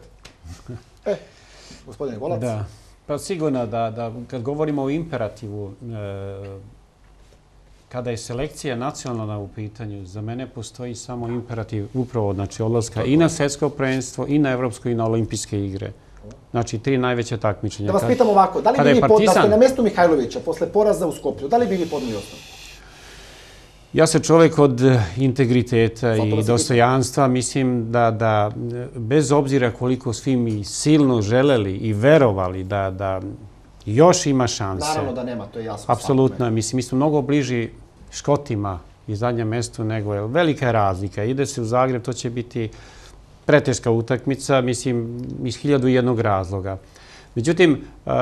Gospodine Golac. Da, pa sigurno da kad govorimo o imperativu, kada je selekcija nacionalna u pitanju, za mene postoji samo imperativ upravo, znači, odlaska i na svjetsko prvenstvo, i na evropsko, i na olimpijske igre. Znači, 3 najveće takmičenja. Da vas pitam ovako, da li bi vi da ste na mjestu Mihajlovića posle poraza u Skoplju, da li bi vi podnijeli ostavku? Ja sam čovjek od integriteta i dostojanstva. Mislim da bez obzira koliko svi mi silno želeli i verovali da Još ima šanse. Naravno da nema, to je jasno. Apsolutno. Mislim, mi smo mnogo bliži Škotima i zadnjem mestu nego je. Velika je razlika. Ide se u Zagreb, to će biti preteška utakmica, mislim, iz 1001 razloga. Međutim,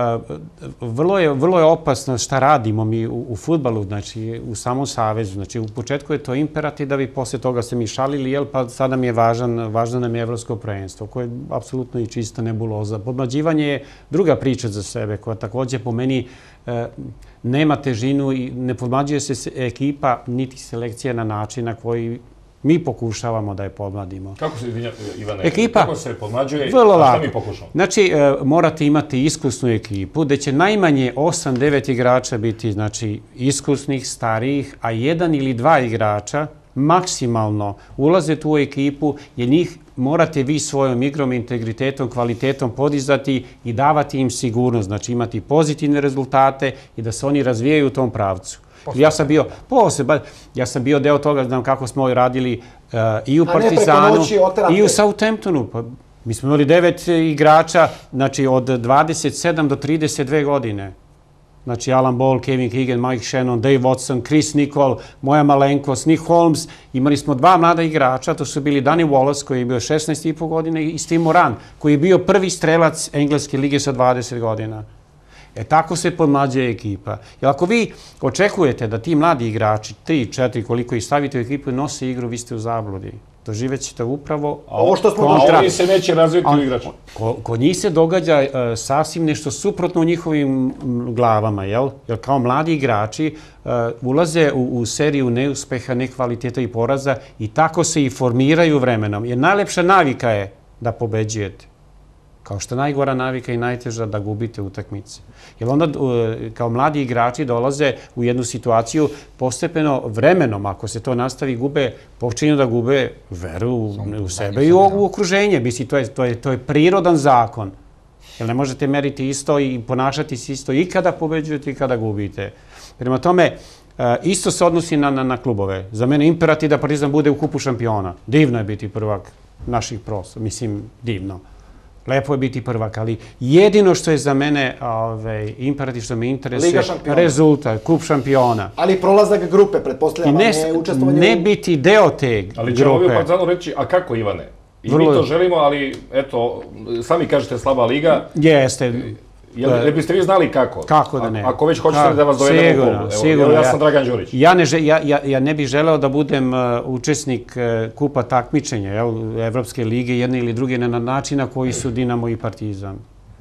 vrlo je opasno šta radimo mi u fudbalu, znači u samom savezu. Znači, u početku je to imperativ da bi posle toga se mi šalili, jel, pa sada mi je važno nam je evropsko prvenstvo, koje je apsolutno i čista nebuloza. Podmlađivanje je druga priča za sebe, koja također po meni nema težinu i ne podmlađuje se ekipa niti selekcija na način na koji mi pokušavamo da je podmladimo. Kako se, Ivane, kako se podmlađuje, a šta mi pokušamo? Znači, morate imati iskusnu ekipu, gde će najmanje 8-9 igrača biti, znači, iskusnih, starijih, a 1 ili 2 igrača maksimalno ulaze u ekipu, jer njih morate vi svojom igrom, integritetom, kvalitetom podizati i davati im sigurnost, znači imati pozitivne rezultate i da se oni razvijaju u tom pravcu. Ja sam bio deo toga, znam kako smo radili i u Partizanu i u Southamptonu. Mi smo imali 9 igrača, znači od 27 do 32 godine. Znači Alan Ball, Kevin Keegan, Mike Shannon, Dave Watson, Chris Nichol, moja malenkost, Nick Holmes. Imali smo 2 mlada igrača, to su bili Danny Wallace koji je bio 16,5 godine i Steve Moran koji je bio prvi strelac Engleske lige sa 20 godina. Tako se podmlađuje ekipa. Jer ako vi očekujete da ti mladi igrači, 3, 4, koliko ih stavite u ekipu i nose igru, vi ste u zabludi. Doživet ćete upravo kontra. A oni se neće razviti u igrača. Kod njih se događa sasvim nešto suprotno u njihovim glavama, jel? Jer kao mladi igrači ulaze u seriju neuspeha, nekvaliteta i poraza i tako se i formiraju vremenom. Jer najlepša navika je da pobeđujete. Kao što je najgora navika i najteža da gubite utakmice. Jer onda kao mladi igrači dolaze u jednu situaciju postepeno vremenom, ako se to nastavi, počinju da gube veru u sebe i u okruženje. Mislim, to je prirodan zakon. Jer ne možete meriti isto i ponašati se isto i kada pobeđujete i kada gubite. Prema tome, isto se odnosi na klubove. Za mene imperativ da Partizan bude u kupu šampiona. Divno je biti prvak naših prosa. Mislim, divno. Lepo je biti prvak, ali jedino što je za mene imperativ, što me interesuje, rezultat, kup šampiona. Ali prolazak grupe, pretpostavljam, ne učestvovanje... Ne biti deo te grupe. Ali ćemo ovi u Partizanu reći, a kako, Ivane? I mi to želimo, ali eto, sami kažete slaba liga. Jeste. Jel biste vi znali kako? Kako da ne? Ako već hoćete da vas dovedemo u klub. Sigurno. Ja sam Dragan Đurić. Ja ne bih želeo da budem učesnik kupa takmičenja, Evropske lige, jedne ili druge, na način na koji su Dinamo i Partizan.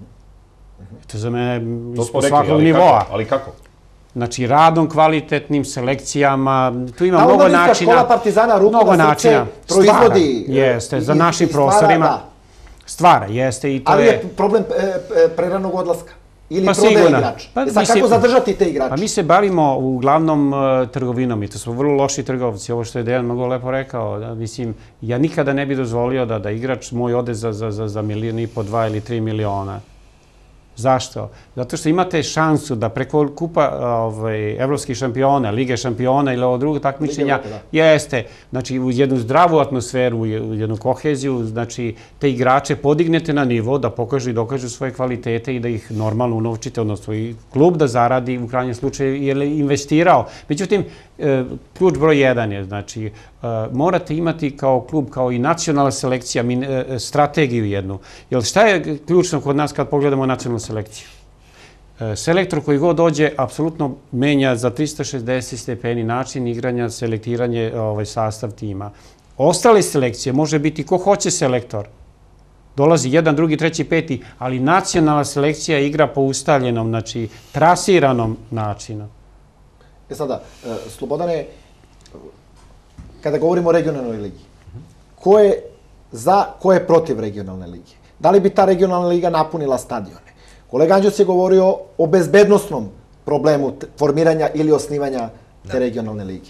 To za mene ispod svakog nivoa. Ali kako? Znači, radom, kvalitetnim selekcijama, tu ima mnogo načina. Omladinska škola Partizana, ruku na srce, proizvodi... Jeste, za našim prostorima. Stvara, jeste i to je... Ali je problem preranog odlaska ili prodaje igrača. Sad kako zadržati te igrače? Pa mi se bavimo uglavnom trgovinom i to smo vrlo loši trgovci. Ovo što je Dejan mnogo lepo rekao. Mislim, ja nikada ne bih dozvolio da igrač moj ode za 1,5 miliona, 2 ili 3 miliona. Zašto? Zato što imate šansu da preko kupa evropskih šampiona, lige šampiona ili ovo drugo takmičenja, jeste, znači u jednu zdravu atmosferu, u jednu koheziju, znači te igrače podignete na nivo da pokažu i dokažu svoje kvalitete i da ih normalno unovčite, odnosno i klub da zaradi u krajnjem slučaju jer je investirao. Međutim, ključ broj 1 je, znači, morate imati kao klub, kao i nacionalna selekcija, strategiju jednu. Jer šta je ključno kod nas kad pogledamo nacionalnu selekciju? Selektor koji god dođe, apsolutno menja za 360 stepeni način igranja, selektiranje sastav tima. Ostale selekcije može biti ko hoće selektor. Dolazi 1, 2, 3, 5, ali nacionalna selekcija igra po ustaljenom, znači trasiranom načinu. Sada, Slobodane, kada govorimo o regionalnoj ligi, ko je za, ko je protiv regionalne lige? Da li bi ta regionalna liga napunila stadione? Kolega Anđus je govorio o bezbednostnom problemu formiranja ili osnivanja te regionalne lige.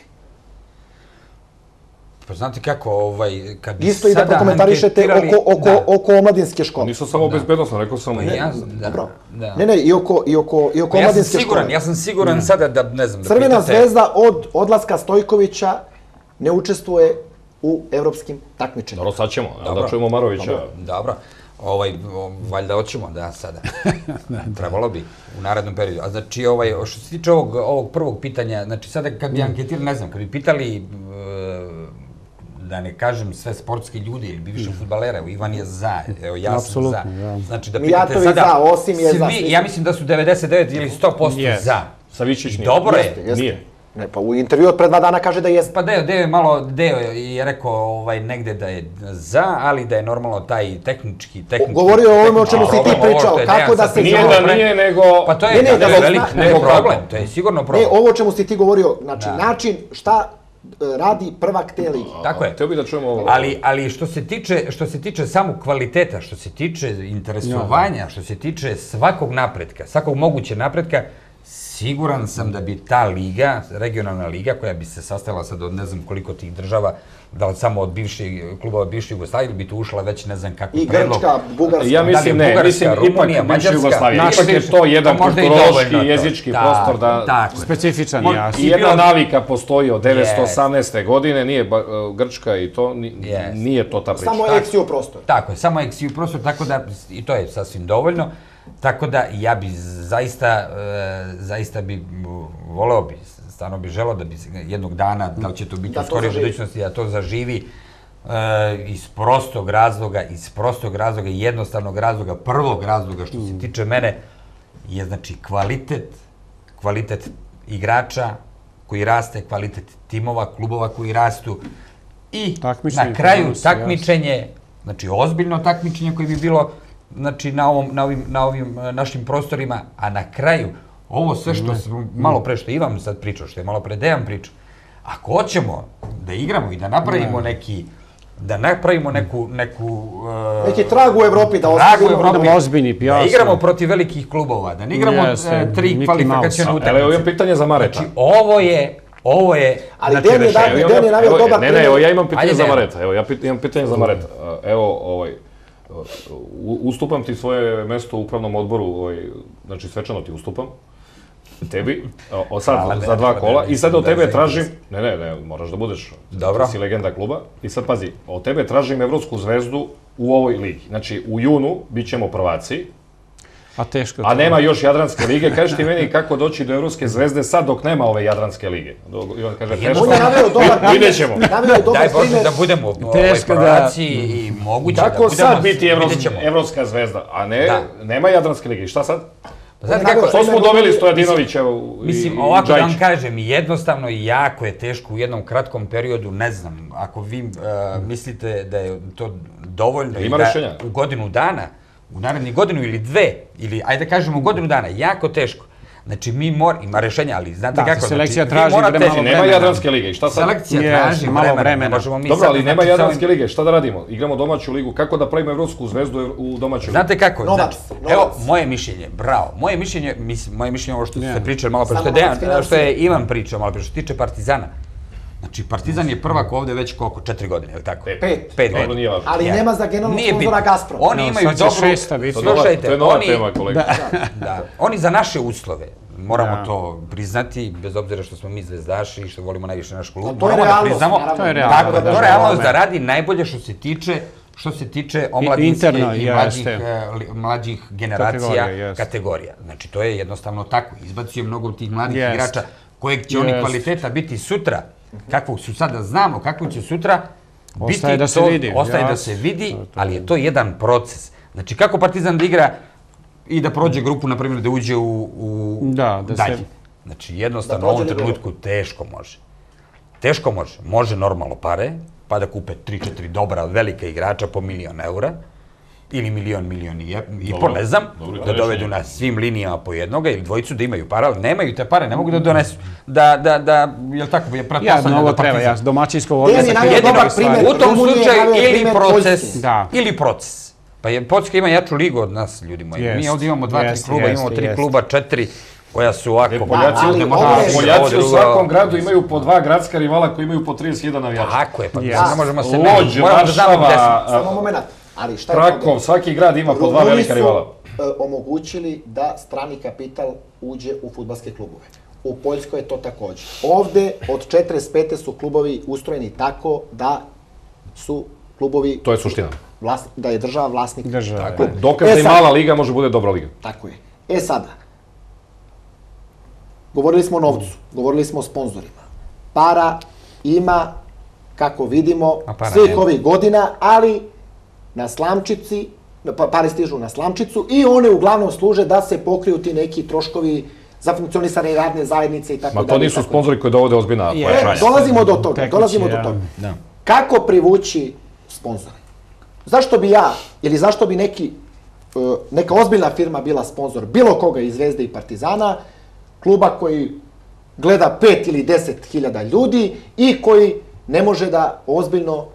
Pa znate kako, isto i da prokomentarišete oko omladinske škole. Nisu samo bezbednostno, rekao sam... Ne, i oko omladinske škole. Ja sam siguran sada da, ne znam, da pitate... Crvena zvezda od odlaska Stojkovića ne učestvuje u evropskim takmičenjima. Dobro, sad ćemo, da čujemo Marovića. Dobro. Valjda hoćemo, da, sada. Trebalo bi u narednom periodu. A znači, što se tiče ovog prvog pitanja, znači sada kad bi anketirali, ne znam, kad bi pitali, da ne kažem sve sportski ljudi ili bivši fudbalere, Ivan je za, evo ja sam za. Znači da pitate sada, za, Osim je za. Ja mislim da su 99 ili 100% za. Savićić nije. Dobro je. Nije. Ne, pa u intervju od pre 2 dana kaže da jeste. Pa Deo je rekao negde da je za, ali da je normalno taj tehnički... Govorio o ovome o čemu si ti pričao, kako da se... Nije da nije, nego... Pa to je veliki problem, to je sigurno problem. Ne, ovo o čemu si ti govorio, znači način šta radi prvak te ligi. Tako je. Htio bih da čujemo ovo. Ali što se tiče samog kvaliteta, što se tiče interesovanja, što se tiče svakog napretka, svakog moguće napretka, siguran sam da bi ta liga, regionalna liga, koja bi se sastojala sad od ne znam koliko tih država, da li samo od klubova bivše Jugoslavije, ili bi tu ušla već ne znam kakvi predlog. I Grčka, Bugarska. Ja mislim ne, mislim ipak bivše Jugoslavije. Ipak je to jedan kulturološki, jezički prostor da... Specifičan, jasno. I jedna navika postoji od 1918. godine, nije Grčka i to, nije to ta priča. Samo ex-EU prostor. Tako je, samo ex-EU prostor, tako da i to je sasvim dovoljno. Tako da ja bi zaista bi voleo bi, stvarno bi želeo da bi jednog dana, da li će to biti u skorijoj budućnosti, da to zaživi iz prostog razloga, jednostavnog razloga, prvog razloga što se tiče mene, je znači kvalitet igrača koji raste, kvalitet timova, klubova koji rastu i na kraju takmičenje, znači ozbiljno takmičenje koje bi bilo znači na ovim našim prostorima, a na kraju ovo sve što smo malo pre što Ivan sad pričao, što je malo pre Dejan pričao, ako hoćemo da igramo i da napravimo neki trag u Evropi, da igramo protiv velikih klubova, da ne igramo 3 kvalifikacione utakmice. Evo imam pitanje za Mareta. Znači ovo je... Ali Dejan je naveo dobar primjer. Ne, evo ja imam pitanje za Mareta. Evo ja imam pitanje za Mareta. Evo, ustupam ti svoje mesto u upravnom odboru, znači svečano ti ustupam, tebi, sad za 2 kola, i sad od tebe tražim, ne, moraš da budeš, ti si legenda kluba, i sad pazi, od tebe tražim Evropsku zvezdu u ovoj ligi. Znači, u junu bit ćemo prvaci, a nema još Jadranske lige. Kažeš ti meni kako doći do Evropske zvezde sad dok nema ove Jadranske lige. I on kaže, teško, vidjet ćemo. Daj Bože da budemo u ovoj prvaci i moguće da budemo... Kako sad biti Evropska zvezda, a nema Jadranske lige? I šta sad? Što smo doveli Stojadinovića i Džajića? Mislim, ovako da vam kažem, jednostavno i jako je teško u jednom kratkom periodu, ne znam, ako vi mislite da je to dovoljno i da u godinu dana, u narednih godinu ili 2, ili ajde kažemo godinu dana, jako teško. Znači ima rešenja, ali znate kako... Da, selekcija traži vremena. Nema Jadranske lige, i šta sad? Selekcija traži vremena. Dobro, ali nema Jadranske lige, šta da radimo? Igramo domaću ligu, kako da pravimo Evropsku zvezdu u domaću ligu? Znate kako? Evo, moje mišljenje, bravo. Moje mišljenje ovo što ste pričali malo pre, što je Ivan pričao malo pre, što se tiče Partizana. Znači, Partizan je prvak ovde već koliko? 4 godine, ili tako? 5 godina. Ali nema za generalnog sponzora Gazprom. Oni imaju dobru... Slušajte, to je nova tema, kolega. Oni za naše uslove, moramo to priznati, bez obzira što smo mi zvezdaši i što volimo najviše naš klub. To je realnost. To je realnost da radi najbolje što se tiče omladinske i mlađih generacija, kategorija. Znači, to je jednostavno tako. Izbacio mnogo tih mladih igrača kojeg će oni kvaliteta biti sutra, kakvog su sada znamo, kakvog će sutra biti, ostaje da se vidi, ali je to jedan proces. Znači, kako Partizan da igra i da prođe grupu, na primjer, da uđe u dalje. Znači, jednostavno, u ovom trenutku teško može. Teško može. Može normalno pare, pa da kupe 3-4 dobra velika igrača po €1.000.000, ili milion i pol, ne znam, da dovedu na svim linijama po jednoga ili dvojicu da imaju para, ali nemaju te pare, ne mogu da donesu. Jel' tako? Mnogo treba, domaćinsko vode. U tom slučaju ili proces. Pa Poljska ima jaču ligu od nas, ljudi moji. Mi ovdje imamo 2-3 kluba, imamo 3 kluba, 4, koja su ovako... Poljaci u svakom gradu imaju po 2 gradska rivala koji imaju po 31 navijača. Tako je, pa ne možemo se... Lodž, Varšava, samo moment. Krakov, svaki grad ima po 2 velika rivala. Rumuni su omogućili da strani kapital uđe u fudbalske klubove. U Poljskoj je to također. Ovde od 45. su klubovi ustrojeni tako da su klubovi... To je suština. da je država vlasnik Država. Dokaz da i mala liga može bude dobra liga. Tako je. Sada, govorili smo o novcu, govorili smo o sponzorima. Para ima, kako vidimo, svih ovih godina, ali na slamčici, pare stižu na slamčicu i one uglavnom služe da se pokriju ti neki troškovi za funkcionisanje radne zajednice i tako dalje. Ma to nisu sponzori koji dovode ozbiljna pojačanja. Dolazimo do toga. Kako privući sponzore? Zašto bi ja, ili zašto bi neka ozbiljna firma bila sponzor bilo koga iz Zvezde i Partizana, kluba koji gleda 5 ili 10 hiljada ljudi i koji ne može da ozbiljno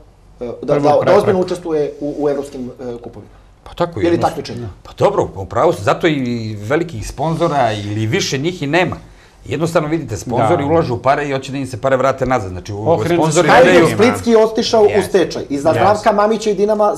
učestvuje u evropskim kupovima? Pa tako ili takmičenja. Pa dobro, upravo se, zato i velikih sponzora ili više njih i nema. Jednostavno vidite, sponzori ulažu pare i hoće da im se pare vrate nazad. Znači, sponzori Hajduk Splitski je otišao u stečaj. Iza Zdravka Mamića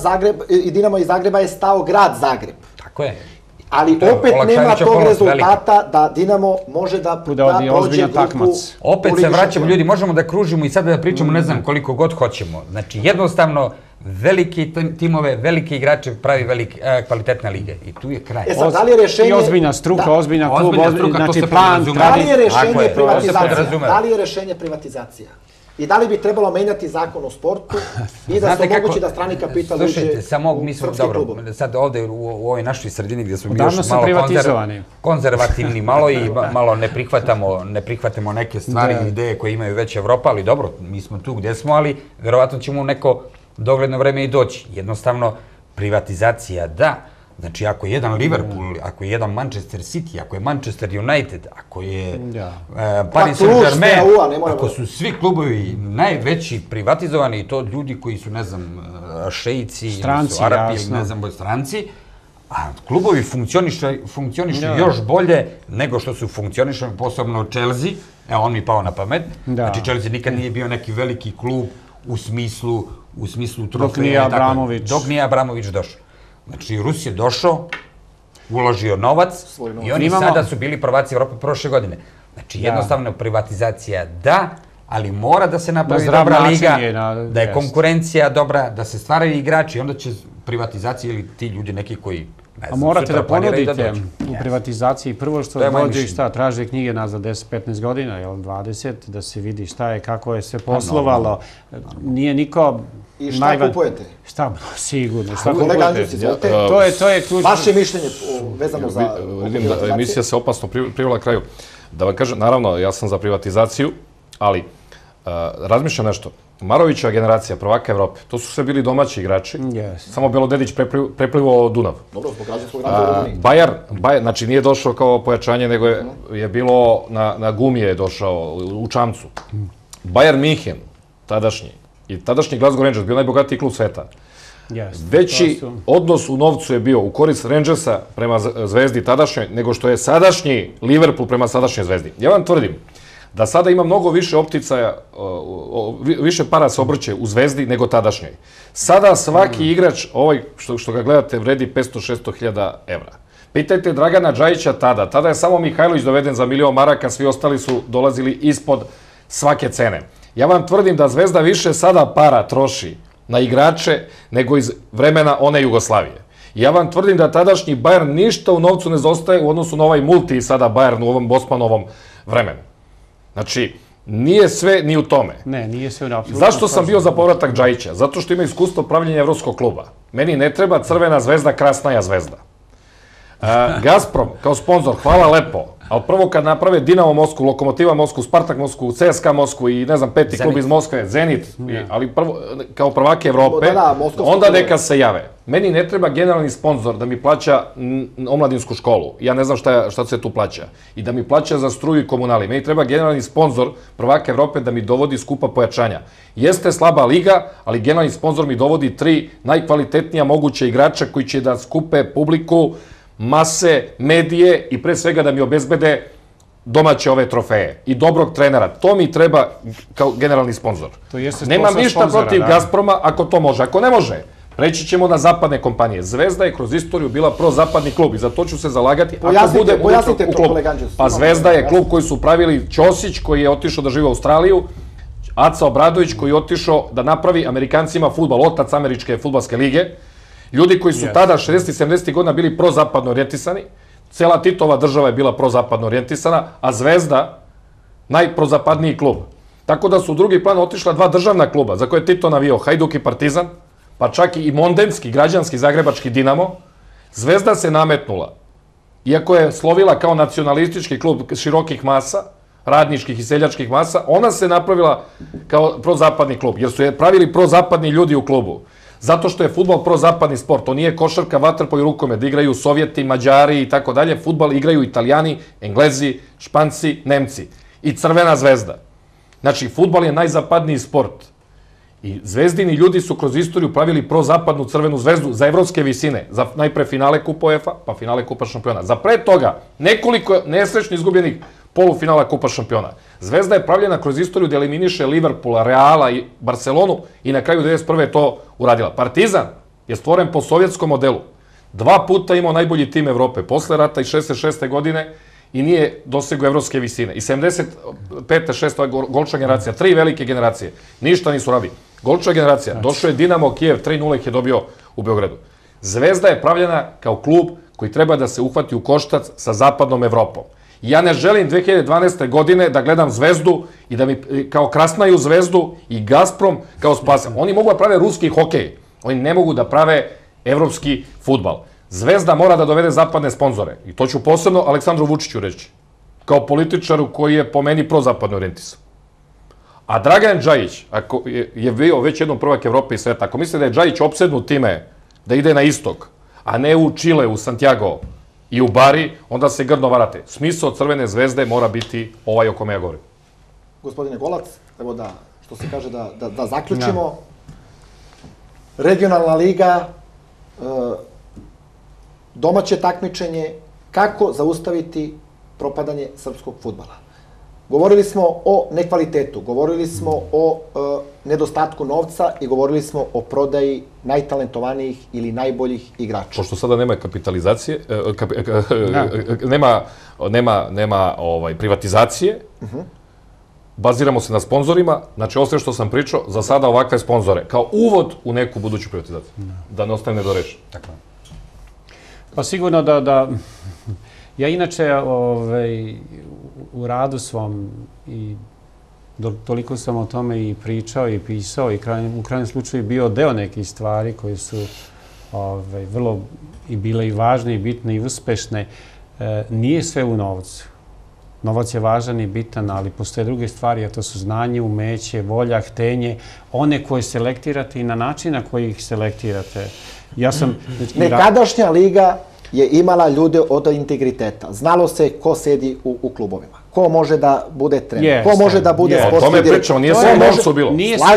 i Dinamo iz Zagreba je stao grad Zagreb. Tako je. Ali opet nema tog rezultata da Dinamo može da prođe grupu. Opet se vraćamo, ljudi, možemo da kružimo i sada da pričamo ne znam koliko god hoćemo. Znači, jednostavno, velike timove, velike igrače pravi kvalitetne lige. I tu je kraj. Da li je rešenje... I ozbiljna struka, ozbiljna klub, znači plan... Da li je rešenje privatizacija? Da li je rešenje privatizacija? I da li bi trebalo menjati zakon o sportu i da se omogući da strani kapital uđe u srpski klubove? Sad ovde u ovoj našoj sredini gdje smo još malo konzervativni malo i malo ne prihvatamo neke stvari i ideje koje imaju već Evropa, ali dobro, mi smo tu gdje smo, ali verovatno ćemo u neko dogledno vreme i doći. Jednostavno, privatizacija da. Znači, ako je jedan Liverpool, ako je jedan Manchester City, ako je Manchester United, ako je Paris Saint-Germain, ako su svi klubovi najveći privatizovani i to ljudi koji su, ne znam, šeici, su Arapi ili ne znam, stranci, a klubovi funkcionišu još bolje nego što su funkcionišali, posebno Chelsea, evo on mi pao na pamet, znači Chelsea nikad nije bio neki veliki klub u smislu trofeja, dok nije Abramović došao. Znači, Rus je došao, uložio novac i oni sada su bili prvaci Evrope prošle godine. Znači, jednostavno privatizacija da, ali mora da se napravi dobra liga, da je konkurencija dobra, da se stvaraju igrači i onda će privatizacija ili ti ljudi neki koji a morate da ponudite u privatizaciji prvo što dođe i šta, traže knjige nazad 10-15 godina, 20, da se vidi šta je, kako je sve poslovalo. Nije niko... I šta kupujete? Šta, sigurno, šta Kolega Andrić, izvolite. To je ključno. Vaše mišljenje vezano za... Vidim da emisija se opasno privela kraju. Da vam kažem, naravno, ja sam za privatizaciju, ali razmišljam nešto. Marovićeva generacija, prvaka Evrope, to su sve bili domaći igrači, samo Belodedić preplivao Dunav. Dobro, zbog građanskog rada u Bayern, znači nije došao kao pojačanje, nego je bilo na gumi je došao, u čamcu. Bayern München, tadašnji, i tadašnji Glasgow Rangers, bio najbogatiji klub sveta. Veći odnos u novcu je bio u korist Rangersa prema Zvezdi tadašnjoj, nego što je sadašnji Liverpool prema sadašnjoj Zvezdi. Ja vam tvrdim da sada ima mnogo više opticaja, više para se obrće u Zvezdi nego tadašnjoj. Sada svaki igrač, ovaj što ga gledate, vredi 500-600 hiljada evra. Pitajte Dragana Džajića tada. Tada je samo Mihajlović doveden za milion maraka, svi ostali su dolazili ispod svake cene. Ja vam tvrdim da Zvezda više sada para troši na igrače nego iz vremena one Jugoslavije. Ja vam tvrdim da tadašnji Bayern ništa u novcu ne zostaje u odnosu na ovaj multi sada Bayern u ovom Bosmanovom vremenu. Znači, nije sve ni u tome. Ne, nije sve apsolutno. Zašto sam bio za povratak Džajića? Zato što ima iskustvo pravljenja evropskog kluba. Meni ne treba Crvena zvezda, Krasnaja zvezda. Gazprom kao sponsor, hvala lepo, ali prvo kad naprave Dinamo Moskvu, Lokomotiva Moskvu, Spartak Moskvu, CSKA Moskvu i ne znam, peti klub iz Moskve, Zenit, ali kao prvake Evrope, onda neka se jave. Meni ne treba generalni sponsor da mi plaća omladinsku školu. Ja ne znam šta se tu plaća. I da mi plaća za struju i komunali. Meni treba generalni sponsor prvake Evrope da mi dovodi skupa pojačanja. Jeste slaba liga, ali generalni sponsor mi dovodi 3 najkvalitetnija moguće igrača koji će da skupe publiku, mase, medije i pre svega da mi obezbede domaće ove trofeje i dobrog trenera. To mi treba kao generalni sponsor. Nemam ništa protiv Gazproma ako to može. Ako ne može, preći ćemo na zapadne kompanije. Zvezda je kroz istoriju bila prozapadni klub i za to ću se zalagati. Pojasnite to, kolega Andrić. Pa Zvezda je klub koji su pravili Ćosić, koji je otišao da živi u Australiju, Aca Obradović koji je otišao da napravi Amerikancima fudbal, otac Američke fudbalske lige, Ljudi koji su tada, 60. 70. godina, bili prozapadno orijentisani, cela Titova država je bila prozapadno orijentisana, a Zvezda, najprozapadniji klub. Tako da su u drugi plan otišla dva državna kluba, za koje je Tito navio, Hajduk i Partizan, pa čak i mondenski, građanski, zagrebački Dinamo. Zvezda se nametnula, iako je slovila kao nacionalistički klub širokih masa, radničkih i seljačkih masa, ona se napravila kao prozapadni klub, jer su je pravili prozapadni ljudi u klubu. Zato što je fudbal prozapadni sport, to nije košarka, vaterpolo i rukomet, igraju Sovjeti, Mađari i tako dalje, fudbal igraju Italijani, Englezi, Španci, Nemci i Crvena zvezda. Znači, fudbal je najzapadniji sport. I zvezdini ljudi su kroz istoriju pravili prozapadnu Crvenu zvezdu za evropske visine, za najpre finale Kupa UEFA, pa finale Kupa šampiona. Za pre toga nekoliko nesrećno izgubljenih polufinala Kupa šampiona. Zvezda je pravljena kroz istoriju da eliminiše Liverpoola, Reala i Barcelonu i na kraju 1991. je to uradila. Partizan je stvoren po sovjetskom modelu. 2 puta imao najbolji tim Evrope, posle rata i 66. godine i nije dosegao evropske visine. I 75. 6. golča generacija, 3 velike generacije, ništa nisu radili. Golča generacija, došao je Dinamo Kijev, 3-0 ih je dobio u Beogradu. Zvezda je pravljena kao klub koji treba da se uhvati u koštac sa zapadnom Evropom. Ja ne želim 2012. godine da gledam Zvezdu i da mi kao krasnaju Zvezdu i Gazprom kao spasen. Oni mogu da prave ruski hokej, oni ne mogu da prave evropski fudbal. Zvezda mora da dovede zapadne sponzore. I to ću posebno Aleksandru Vučiću reći. Kao političaru koji je po meni prozapadno orijentisan. A Dragan Džajić, ako je bio već jednom prvak Evrope i sveta, ako misle da je Džajić opsednut time da ide na istok, a ne u Čile, u Santiago i u Bari, onda se grdno varate. Smisao Crvene zvezde mora biti ovaj o kome ja govorim. Gospodine Golac, evo da, što se kaže, da zaključimo. Regionalna liga, domaće takmičenje, kako zaustaviti propadanje srpskog fudbala. Govorili smo o nekvalitetu, govorili smo o nedostatku novca i govorili smo o prodaji najtalentovanijih ili najboljih igrača. Pošto sada nema kapitalizacije, nema privatizacije, baziramo se na sponzorima, znači ovo sve što sam pričao, za sada ovakve sponzore, kao uvod u neku buduću privatizaciju, da ne ostane nedorešeno. Pa sigurno da ja inače u radu svom i toliko sam o tome i pričao i pisao i u krajnjem slučaju bio deo nekih stvari koje su vrlo i bile i važne i bitne i uspešne. Nije sve u novcu. Novac je važan i bitan, ali postoje druge stvari, a to su znanje, umeće, volja, htenje, one koje selektirate i na način na koji ih selektirate. Nekadašnja liga je imala ljude od integriteta. Znalo se ko sedi u klubovima. Ko može da bude trener, ko može da bude sportski direktor. O tome pričamo, nije sve novcu bilo.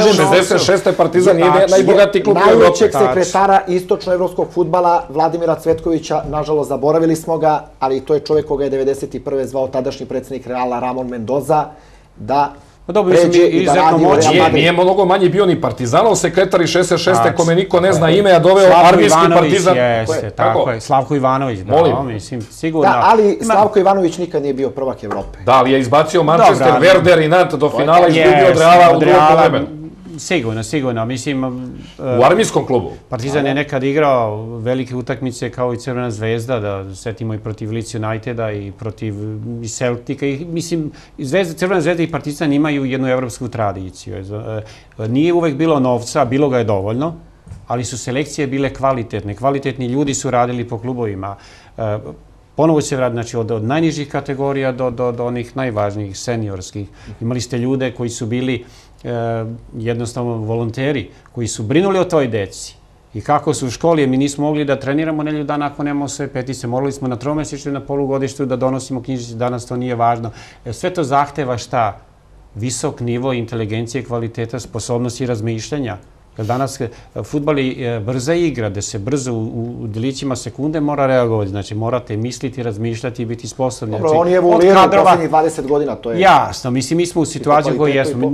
66. Partizan nije najbogatiji klub u Evropi. Najvećeg sekretara istočnoevropskog fudbala, Vladimira Cvetkovića, nažalost zaboravili smo ga, ali to je čovjek koga je 1991. zvao tadašnji predsjednik Reala Ramon Mendoza, da pređe i da radi u Real Madrid. Nije mnogo manji bio ni Partizanov sekretar i 66. kome niko ne zna ime, a doveo armijski Partizan. Tako je, Slavko Ivanović. Molim. Sigurno. Da, ali Slavko Ivanović nikad nije bio prvak Evrope. Da, ali je izbacio Manchester, Werder i Nantes do finala i izgubio od Reala u drugom vremenu. Sigurno. Mislim, u armijskom klubu. Partizan je nekad igrao velike utakmice kao i Crvena zvezda, da setimo i protiv Leeds Uniteda i protiv Celtica. Mislim, Crvena zvezda i Partizan imaju jednu evropsku tradiciju. Nije uvek bilo novca, bilo ga je dovoljno, ali su selekcije bile kvalitetne. Kvalitetni ljudi su radili po klubovima. Ponovo se vrati, znači od najnižih kategorija do onih najvažnijih, seniorskih. Imali ste ljude koji su bili jednostavno volonteri, koji su brinuli o toj deci. I kako su u školi, mi nismo mogli da treniramo nedelju dana ako nemamo sve petice. Morali smo na tromesečju, na polugodištu da donosimo knjižice, danas to nije važno. Sve to zahteva šta? Visok nivo inteligencije, kvaliteta, sposobnosti razmišljanja. Danas fudbal je brza igra, da se brzo u delićima sekunde mora reagovati. Znači, morate misliti, razmišljati i biti sposobni. Dobro, oni evoluiraju u posljednjih 20 godina, to je... Jasno, mislim, mi smo u situaciji koju jesmo.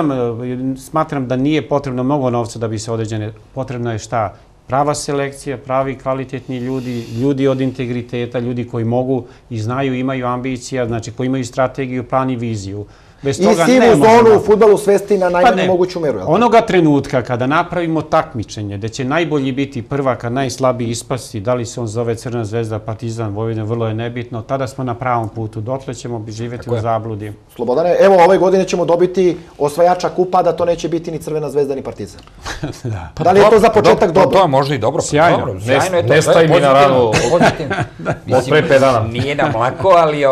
Smatram da nije potrebno mnogo novca da bi se određene... Potrebno je šta? Prava selekcija, pravi kvalitetni ljudi, ljudi od integriteta, ljudi koji mogu i znaju, imaju ambicija, znači koji imaju strategiju, plan i viziju. Bez I toga sivu ne zonu možemo. u fudbalu svesti na najmanju moguću meru. Onoga trenutka kada napravimo takmičenje, da će najbolji biti prvak, a najslabiji ispasti, da li se on zove Crna zvezda, Partizan, Vojvodina, vrlo je nebitno, tada smo na pravom putu. Dotle ćemo živjeti u zabludi. Slobodane, evo ove godine ćemo dobiti osvajača kupa, da to neće biti ni Crvena zvezda ni Partizan. Da li je to za početak dobro? To je možda i dobro. Sjajno. Dobro, sjajno je to. Ne stavi mi na ranu od pre 5 dana. Nije nam lako,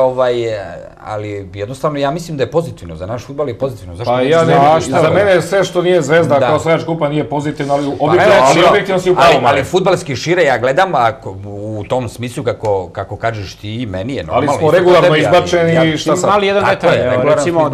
ali jednostavno ja mislim da je pozitivno. Za naš fudbal je pozitivno. Zašto Pa ne? ja ne, za mene je sve što nije zvezda, kao osvajač kupa nije pozitivno, ali objektivno si u pravu. Ali fudbalski šire ja gledam u tom smislu kako kažeš ti i meni je normalno. Ali smo regularno izbačeni i šta sad? Mali jedan detalj, recimo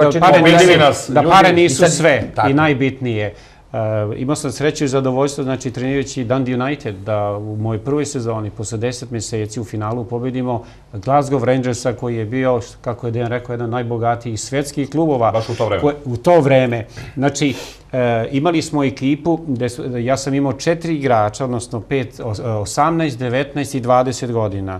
da pare nisu sve i najbitnije. Imao sam sreću i zadovoljstvo, znači trenirajući Dundee United, da u mojoj prvoj sezoni, posle 10 mjeseci u finalu pobedimo Glasgow Rangersa, koji je bio, kako je Dejan rekao, jedan od najbogatijih svetskih klubova. Baš u to vreme. U to vreme. Znači, imali smo ekipu, ja sam imao 4 igrača, odnosno 5, 18, 19 i 20 godina.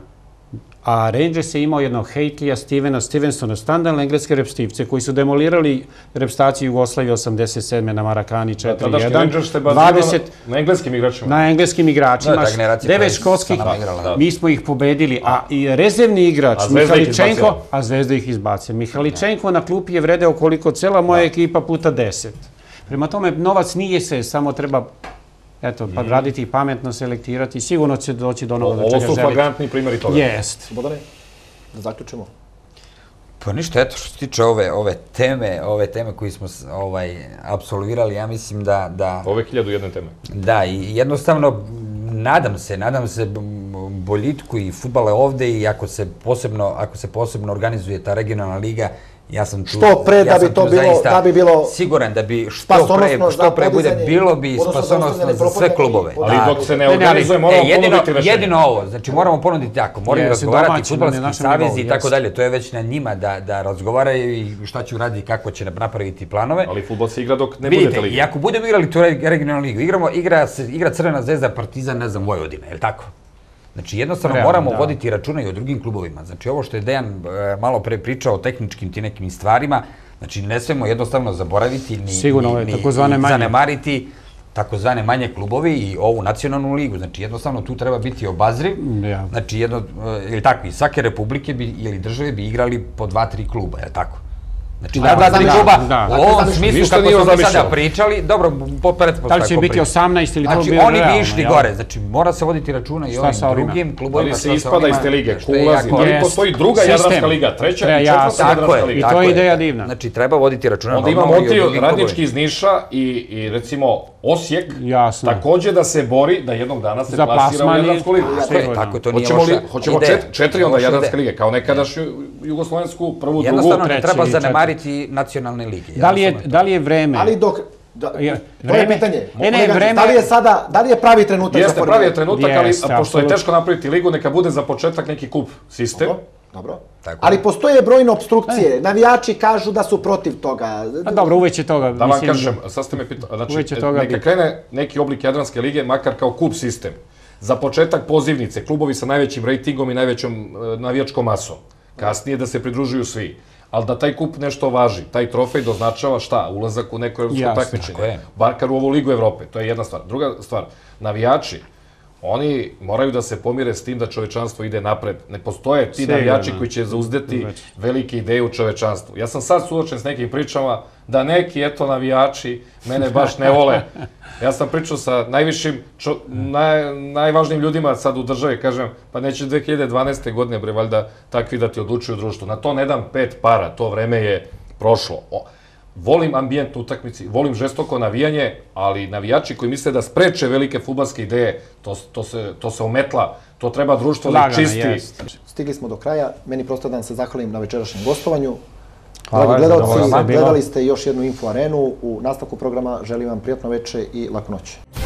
A Rangers je imao jednog Hatlija, Stevensona, standardne engleske repstivce koji su demolirali repstaciju Jugoslavije 87. na Marakani 4-1. Tadašnji Rangers ste bazirali na engleskim igračima. Na engleskim igračima. 9 škotskih, mi smo ih pobedili. A i rezervni igrač, Mihaličenko, a Zvezda ih izbacio. Mihaličenko na klupi je vredeo koliko cela moja ekipa puta 10. Prema tome, novac nije se, samo treba pa raditi i pametno selektirati, sigurno će doći do onoga do čega želite. Ovo su flagrantni primjeri toga. Jest. Slobodane, da zaključimo. Pa ništa, eto, što se tiče ove teme koje smo apsolvirali, ja mislim da... Ove 1001 teme. Da, i jednostavno, nadam se boljitku i fudbale ovde i ako se posebno organizuje ta regionalna liga, ja sam tu... Što pre da bi to bilo, da bi bilo... Siguran da bi što pre bude, bilo bi spasonosno za sve klubove. Ali dok se ne organizuje, moramo ponuditi rešenje. Jedino ovo, znači moramo ponuditi tako, moramo razgovarati futbalski savezi i tako dalje, to je već na njima da razgovaraju i šta će uraditi, kako će napraviti planove. Ali fudbal se igra dok ne budete ligi. Vidite, i ako budemo igrali tu regionalnu ligu, igra Crvena zvezda, Partizan, ne znam, Vojvodina, je li tako? Znači, jednostavno moramo voditi računa i o drugim klubovima. Znači, ovo što je Dejan malo pre pričao o tehničkim ti nekim stvarima, znači, ne smemo jednostavno zaboraviti ni zanemariti takozvane manje klubovi i ovu nacionalnu ligu. Znači, jednostavno tu treba biti obazriv. Znači, ili tako, iz svake republike ili države bi igrali po 2-3 kluba, je li tako? Znači, u ovom smislu, kako smo mi sada pričali, dobro, da li će biti 18 ili to znači, bilo realno? Oni bi išli gore, znači, mora se voditi računa i ovim drugim klubovima. Ali se ispada iz te lige, ko ulazi, da li postoji druga Jadranska liga, treća i četvrta Jadranska liga. I to je ideja divna. Znači, treba voditi računa. Onda imamo Radnički iz Niša i recimo Osijek, takođe da se bori da jednog dana se plasira u Jadransku ligu. Tako, to nije loša ideja. Hoćemo 4 onda Jadranske lige, kao nekadašnju jugoslovensku, prvu, drugu. Jednostavno ne treba zanemariti nacionalne lige. Da li je vreme? Ali dok... To je pitanje. Da li je pravi trenutak? Jeste pravi trenutak, ali pošto je teško napraviti ligu, neka bude za početak neki kup sistem. Dobro. Ali postoje brojne obstrukcije. Navijači kažu da su protiv toga. Dobro, uveć je toga. Da vam kažem, sad ste me pitali. Znači, neka krene neki oblik Jadranske lige, makar kao kup sistem. Za početak pozivnice, klubovi sa najvećim rejtingom i najvećom navijačkom masom. Kasnije da se pridružuju svi. Ali da taj kup nešto važi. Taj trofej doznačava šta? Ulazak u neko evropsko takmičenje. Barkar u ovu Ligu Evrope. To je jedna stvar. Druga stvar, navijači, oni moraju da se pomire s tim da čovečanstvo ide napred. Ne postoje ti navijači koji će zauzdeti velike ideje u čovečanstvu. Ja sam sad suočen s nekim pričama da neki, eto, navijači mene baš ne vole. Ja sam pričao sa najvažnijim ljudima sad u državi, kažem, pa neće 2012. godine, bre, valjda takvi da ti odlučuju društvo. Na to ne dam 5 para, to vreme je prošlo. Volim ambijent u utakmici, volim žestoko navijanje, ali navijači koji misle da spreče velike fudbalske ideje, to se ometla, to treba društvo da čisti. Stigli smo do kraja, meni prosto da vam se zahvalim na večerašnjem gostovanju. Dragi gledalci, gledali ste još jednu Info Arenu. U nastavku programa želim vam prijatno veče i laku noć.